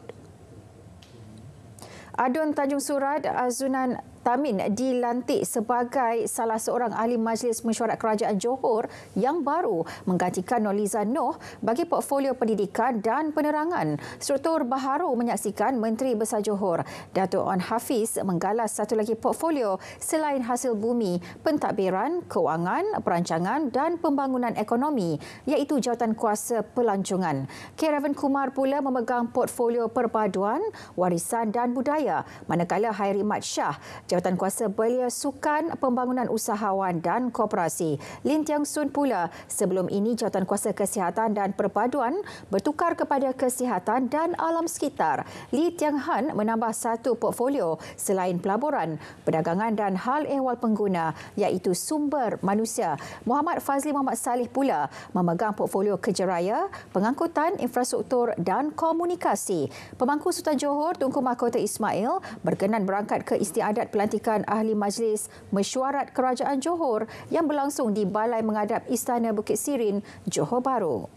Adun Tanjung Surat Azunan Tamin dilantik sebagai salah seorang ahli Majlis Mesyuarat Kerajaan Johor yang baru menggantikan Noliza Noh bagi portfolio pendidikan dan penerangan. Struktur baharu menyaksikan Menteri Besar Johor Dato' On Hafiz menggalas satu lagi portfolio selain hasil bumi, pentadbiran, kewangan, perancangan dan pembangunan ekonomi iaitu Jawatan Kuasa Pelancongan. K. Raven Kumar pula memegang portfolio perpaduan, warisan dan budaya, manakala Hairi Mat Shah Jawatan Kuasa Belia Sukan, Pembangunan Usahawan dan Koperasi. Lin Tiang Sun pula sebelum ini Jawatan Kuasa Kesihatan dan Perpaduan bertukar kepada Kesihatan dan Alam Sekitar. Lee Tiang Han menambah satu portfolio selain pelaburan, perdagangan dan hal ehwal pengguna iaitu sumber manusia. Muhammad Fazli Muhammad Salih pula memegang portfolio kerja raya, pengangkutan, infrastruktur dan komunikasi. Pemangku Sultan Johor Tunku Mahkota Ismail berkenan berangkat ke istiadat pelantikan Ahli Majlis Mesyuarat Kerajaan Johor yang berlangsung di Balai Mengadap Istana Bukit Sirin, Johor Bahru.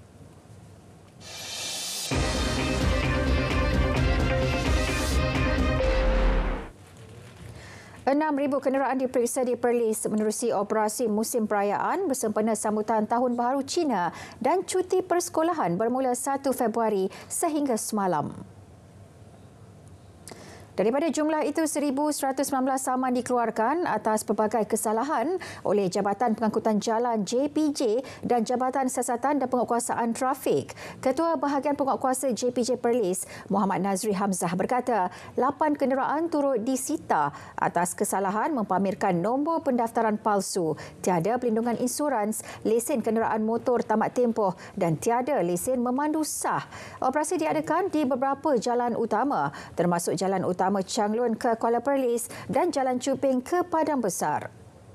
enam ribu kenderaan diperiksa di Perlis menerusi operasi musim perayaan bersempena sambutan Tahun Baharu Cina dan cuti persekolahan bermula satu Februari sehingga semalam. Daripada jumlah itu, seribu seratus sembilan belas saman dikeluarkan atas pelbagai kesalahan oleh Jabatan Pengangkutan Jalan J P J dan Jabatan Siasatan dan Penguatkuasaan Trafik. Ketua Bahagian Penguatkuasa J P J Perlis, Muhammad Nazri Hamzah berkata, lapan kenderaan turut disita atas kesalahan mempamerkan nombor pendaftaran palsu, tiada pelindungan insurans, lesen kenderaan motor tamat tempoh dan tiada lesen memandu sah. Operasi diadakan di beberapa jalan utama, termasuk Jalan Utama Changlun ke Kuala Perlis dan Jalan Cuping ke Padang Besar.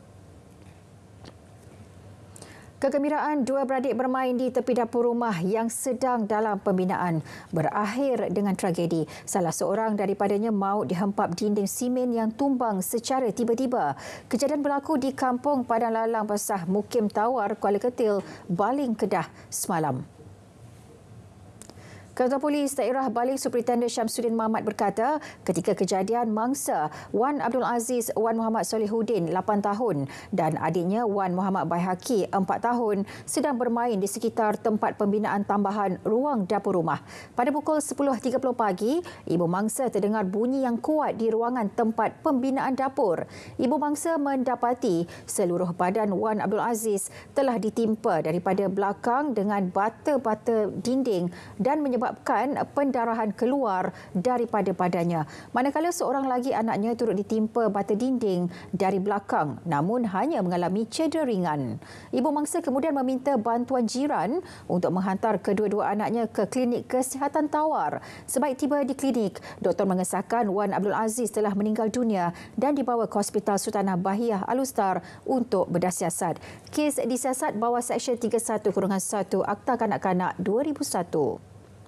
Kegembiraan dua beradik bermain di tepi dapur rumah yang sedang dalam pembinaan berakhir dengan tragedi. Salah seorang daripadanya maut dihempap dinding simen yang tumbang secara tiba-tiba. Kejadian berlaku di Kampung Padang Lalang Besar Mukim Tawar, Kuala Ketil, Baling, Kedah semalam. Ketua Polis Daerah Baling Superintenden Syamsuddin Mahmat berkata, ketika kejadian mangsa, Wan Abdul Aziz Wan Muhammad Solihuddin lapan tahun dan adiknya Wan Muhammad Baihaki empat tahun sedang bermain di sekitar tempat pembinaan tambahan ruang dapur rumah. Pada pukul sepuluh tiga puluh pagi, ibu mangsa terdengar bunyi yang kuat di ruangan tempat pembinaan dapur. Ibu mangsa mendapati seluruh badan Wan Abdul Aziz telah ditimpa daripada belakang dengan bata-bata dinding dan menyebabkan menyebabkan pendarahan keluar daripada badannya. Manakala seorang lagi anaknya turut ditimpa bata dinding dari belakang namun hanya mengalami cedera ringan. Ibu mangsa kemudian meminta bantuan jiran untuk menghantar kedua-dua anaknya ke klinik kesihatan tawar. Sebaik tiba di klinik, doktor mengesahkan Wan Abdul Aziz telah meninggal dunia dan dibawa ke Hospital Sultanah Bahiyah Al-Ustar untuk bedah siasat. Kes disiasat bawah Seksyen tiga puluh satu satu Akta Kanak-Kanak dua ribu satu.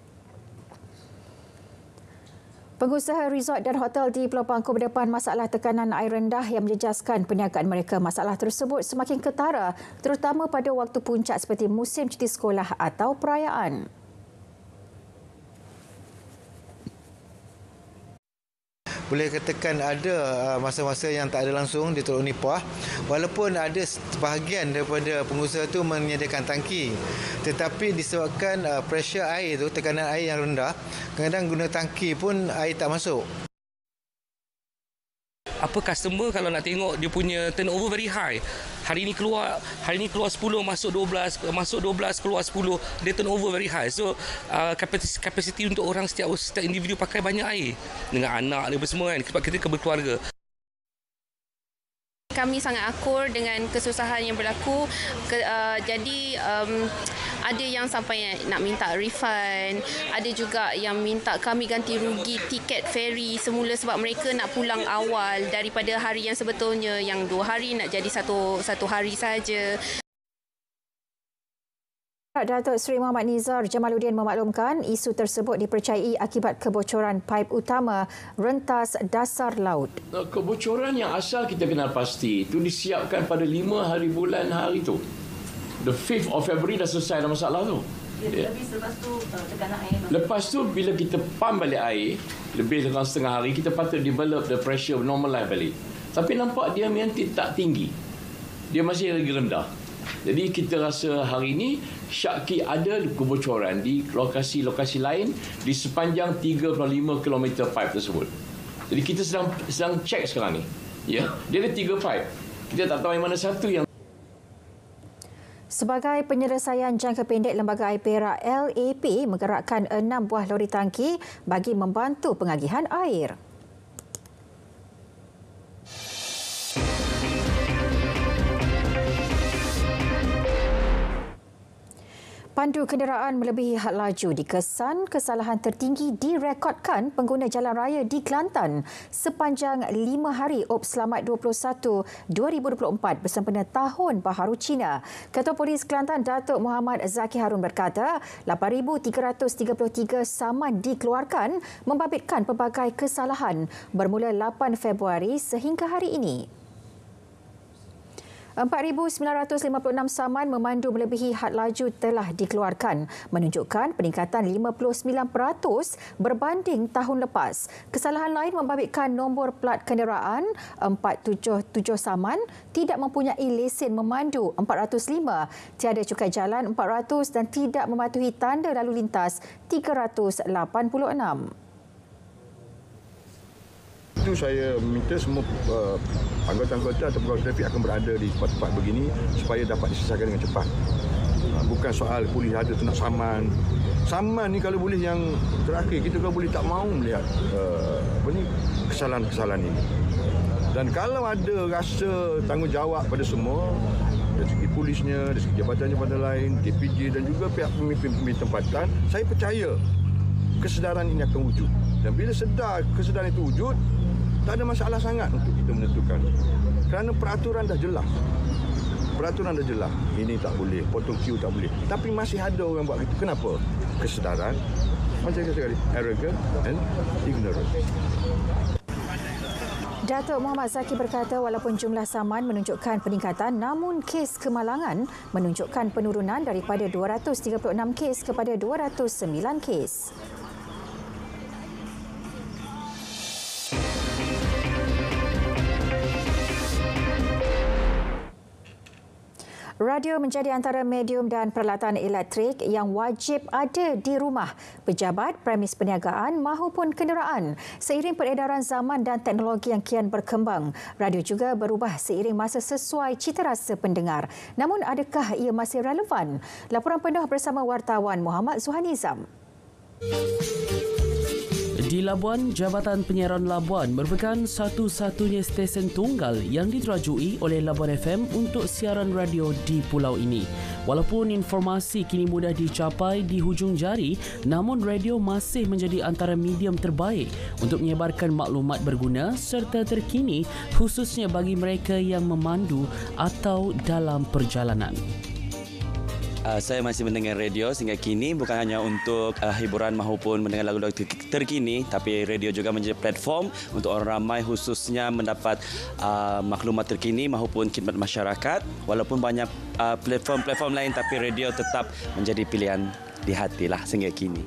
Pengusaha resort dan hotel di Pulau Pangkor berdepan masalah tekanan air rendah yang menjejaskan perniagaan mereka. Masalah tersebut semakin ketara, terutama pada waktu puncak seperti musim cuti sekolah atau perayaan. Boleh katakan ada masa-masa yang tak ada langsung di Teluk Nipah, walaupun ada sebahagian daripada pengusaha itu menyediakan tangki, tetapi disebabkan pressure air itu, tekanan air yang rendah, kadang-kadang guna tangki pun air tak masuk. Apa customer kalau nak tengok dia punya turnover very high. Hari ini keluar hari ini keluar sepuluh, masuk dua belas, masuk dua belas, keluar sepuluh, dia turnover very high. So uh, kapasiti, kapasiti untuk orang setiap setiap individu pakai banyak air dengan anak dia semua kan, sebab kita berkeluarga. Kami sangat akur dengan kesusahan yang berlaku. Ke, uh, jadi um, ada yang sampai nak minta refund, ada juga yang minta kami ganti rugi tiket ferry semula sebab mereka nak pulang awal daripada hari yang sebetulnya yang dua hari nak jadi satu satu hari saja. Datuk Seri Muhammad Nizar Jamaluddin memaklumkan isu tersebut dipercayai akibat kebocoran paip utama rentas dasar laut. Kebocoran yang asal kita kenal pasti itu disiapkan pada lima hari bulan hari itu. The fifth of February dah selesai dah masalah tu. Ya, lebih selepas tu tekanan air. Lepas tu bila kita pump balik air lebih dalam setengah hari, kita patut develop the pressure normalize balik. Tapi nampak dia memang tak tinggi. Dia masih lagi rendah. Jadi kita rasa hari ini syaki ada kebocoran di lokasi-lokasi lain di sepanjang tiga puluh lima kilometer pipe tersebut. Jadi kita sedang sedang cek sekarang ni. Ya, dia ada tiga pipe. Kita tak tahu yang mana satu yang. Sebagai penyelesaian jangka pendek, Lembaga Air Perak L A P menggerakkan enam buah lori tangki bagi membantu pengagihan air. Pandu kenderaan melebihi had laju dikesan kesalahan tertinggi direkodkan pengguna jalan raya di Kelantan sepanjang lima hari O P Selamat dua puluh satu dua ribu dua puluh empat bersempena Tahun Baharu Cina. Ketua Polis Kelantan Datuk Muhammad Zaki Harun berkata lapan ribu tiga ratus tiga puluh tiga saman dikeluarkan membabitkan pelbagai kesalahan bermula lapan Februari sehingga hari ini. empat ribu sembilan ratus lima puluh enam saman memandu melebihi had laju telah dikeluarkan, menunjukkan peningkatan lima puluh sembilan peratus berbanding tahun lepas. Kesalahan lain membabitkan nombor plat kenderaan empat tujuh tujuh saman, tidak mempunyai lesen memandu empat ratus lima, tiada cukai jalan empat ratus dan tidak mematuhi tanda lalu lintas tiga ratus lapan puluh enam. Itu saya minta semua uh, anggota-anggota atau pegawai trafik akan berada di tempat-tempat begini supaya dapat diselesaikan dengan cepat. Uh, bukan soal polis ada tu nak saman. Saman ni kalau boleh yang terakhir, kita kalau boleh tak mahu melihat uh, apa ni kesalahan-kesalahan ini. Dan kalau ada rasa tanggungjawab pada semua, dari segi polisnya, dari segi jabatan-jabatan lain, K P J dan juga pihak pemimpin-pemimpin tempatan, saya percaya kesedaran ini akan wujud. Dan bila sedar kesedaran itu wujud, tak ada masalah sangat untuk kita menentukan. Kerana peraturan dah jelas. Peraturan dah jelas. Ini tak boleh, potong queue tak boleh. Tapi masih ada orang buat itu. Kenapa? Kesedaran. Macam saya kata tadi, arrogant and ignorant. Datuk Muhammad Zaki berkata walaupun jumlah saman menunjukkan peningkatan, namun kes kemalangan menunjukkan penurunan daripada dua ratus tiga puluh enam kes kepada dua ratus sembilan kes. Radio menjadi antara medium dan peralatan elektrik yang wajib ada di rumah pejabat, premis perniagaan mahupun kenderaan. Seiring peredaran zaman dan teknologi yang kian berkembang, radio juga berubah seiring masa sesuai citarasa pendengar. Namun adakah ia masih relevan? Laporan penuh bersama wartawan Muhammad Zuhanizam. Di Labuan, Jabatan Penyiaran Labuan merupakan satu-satunya stesen tunggal yang diterajui oleh Labuan F M untuk siaran radio di pulau ini. Walaupun informasi kini mudah dicapai di hujung jari, namun radio masih menjadi antara medium terbaik untuk menyebarkan maklumat berguna serta terkini, khususnya bagi mereka yang memandu atau dalam perjalanan. Uh, saya masih mendengar radio sehingga kini, bukan hanya untuk uh, hiburan maupun mendengar lagu-lagu terkini, tapi radio juga menjadi platform untuk orang ramai khususnya mendapat uh, maklumat terkini maupun khidmat masyarakat. Walaupun banyak uh, platform-platform lain, tapi radio tetap menjadi pilihan di hati lah sehingga kini.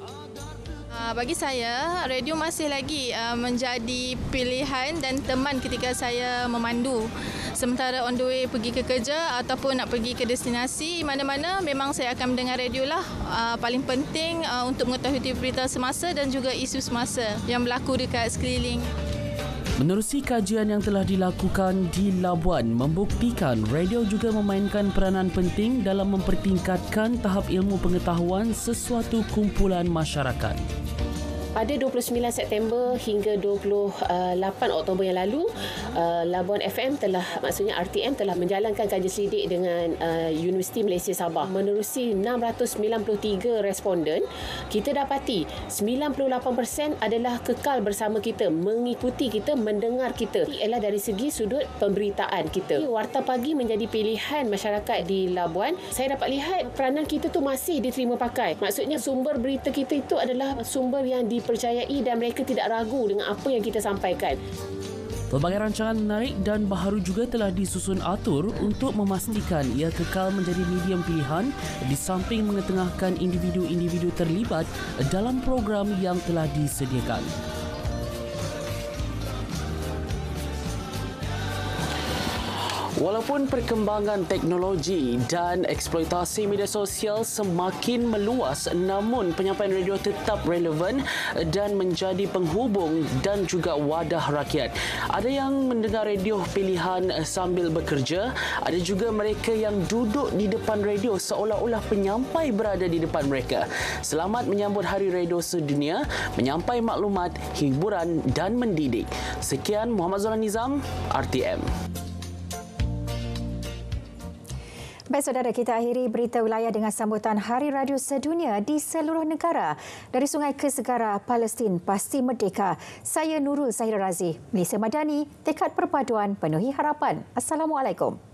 Bagi saya, radio masih lagi uh, menjadi pilihan dan teman ketika saya memandu. Sementara on the way pergi ke kerja ataupun nak pergi ke destinasi mana-mana, memang saya akan mendengar radio lah. Uh, paling penting uh, untuk mengetahui berita semasa dan juga isu semasa yang berlaku dekat sekeliling. Menerusi kajian yang telah dilakukan di Labuan membuktikan radio juga memainkan peranan penting dalam mempertingkatkan tahap ilmu pengetahuan sesuatu kumpulan masyarakat. Pada dua puluh sembilan September hingga dua puluh lapan Oktober yang lalu, Labuan F M telah, maksudnya R T M telah menjalankan kajian selidik dengan Universiti Malaysia Sabah. Menerusi enam ratus sembilan puluh tiga responden, kita dapati sembilan puluh lapan peratus adalah kekal bersama kita, mengikuti kita, mendengar kita. Ialah dari segi sudut pemberitaan kita. Warta Pagi menjadi pilihan masyarakat di Labuan. Saya dapat lihat peranan kita tu masih diterima pakai. Maksudnya sumber berita kita itu adalah sumber yang di percayai dan mereka tidak ragu dengan apa yang kita sampaikan. Pelbagai rancangan menarik dan baharu juga telah disusun atur untuk memastikan ia kekal menjadi medium pilihan di samping mengetengahkan individu-individu terlibat dalam program yang telah disediakan. Walaupun perkembangan teknologi dan eksploitasi media sosial semakin meluas, namun penyampaian radio tetap relevan dan menjadi penghubung dan juga wadah rakyat. Ada yang mendengar radio pilihan sambil bekerja, ada juga mereka yang duduk di depan radio seolah-olah penyampai berada di depan mereka. Selamat menyambut Hari Radio Sedunia, menyampai maklumat, hiburan dan mendidik. Sekian, Muhammad Zuhanizam, R T M. Baik saudara, kita akhiri berita wilayah dengan sambutan Hari Radio Sedunia di seluruh negara. Dari sungai ke segara, Palestin pasti merdeka. Saya Nurul Zahira Razi, Malaysia Madani, tekad perpaduan penuhi harapan. Assalamualaikum.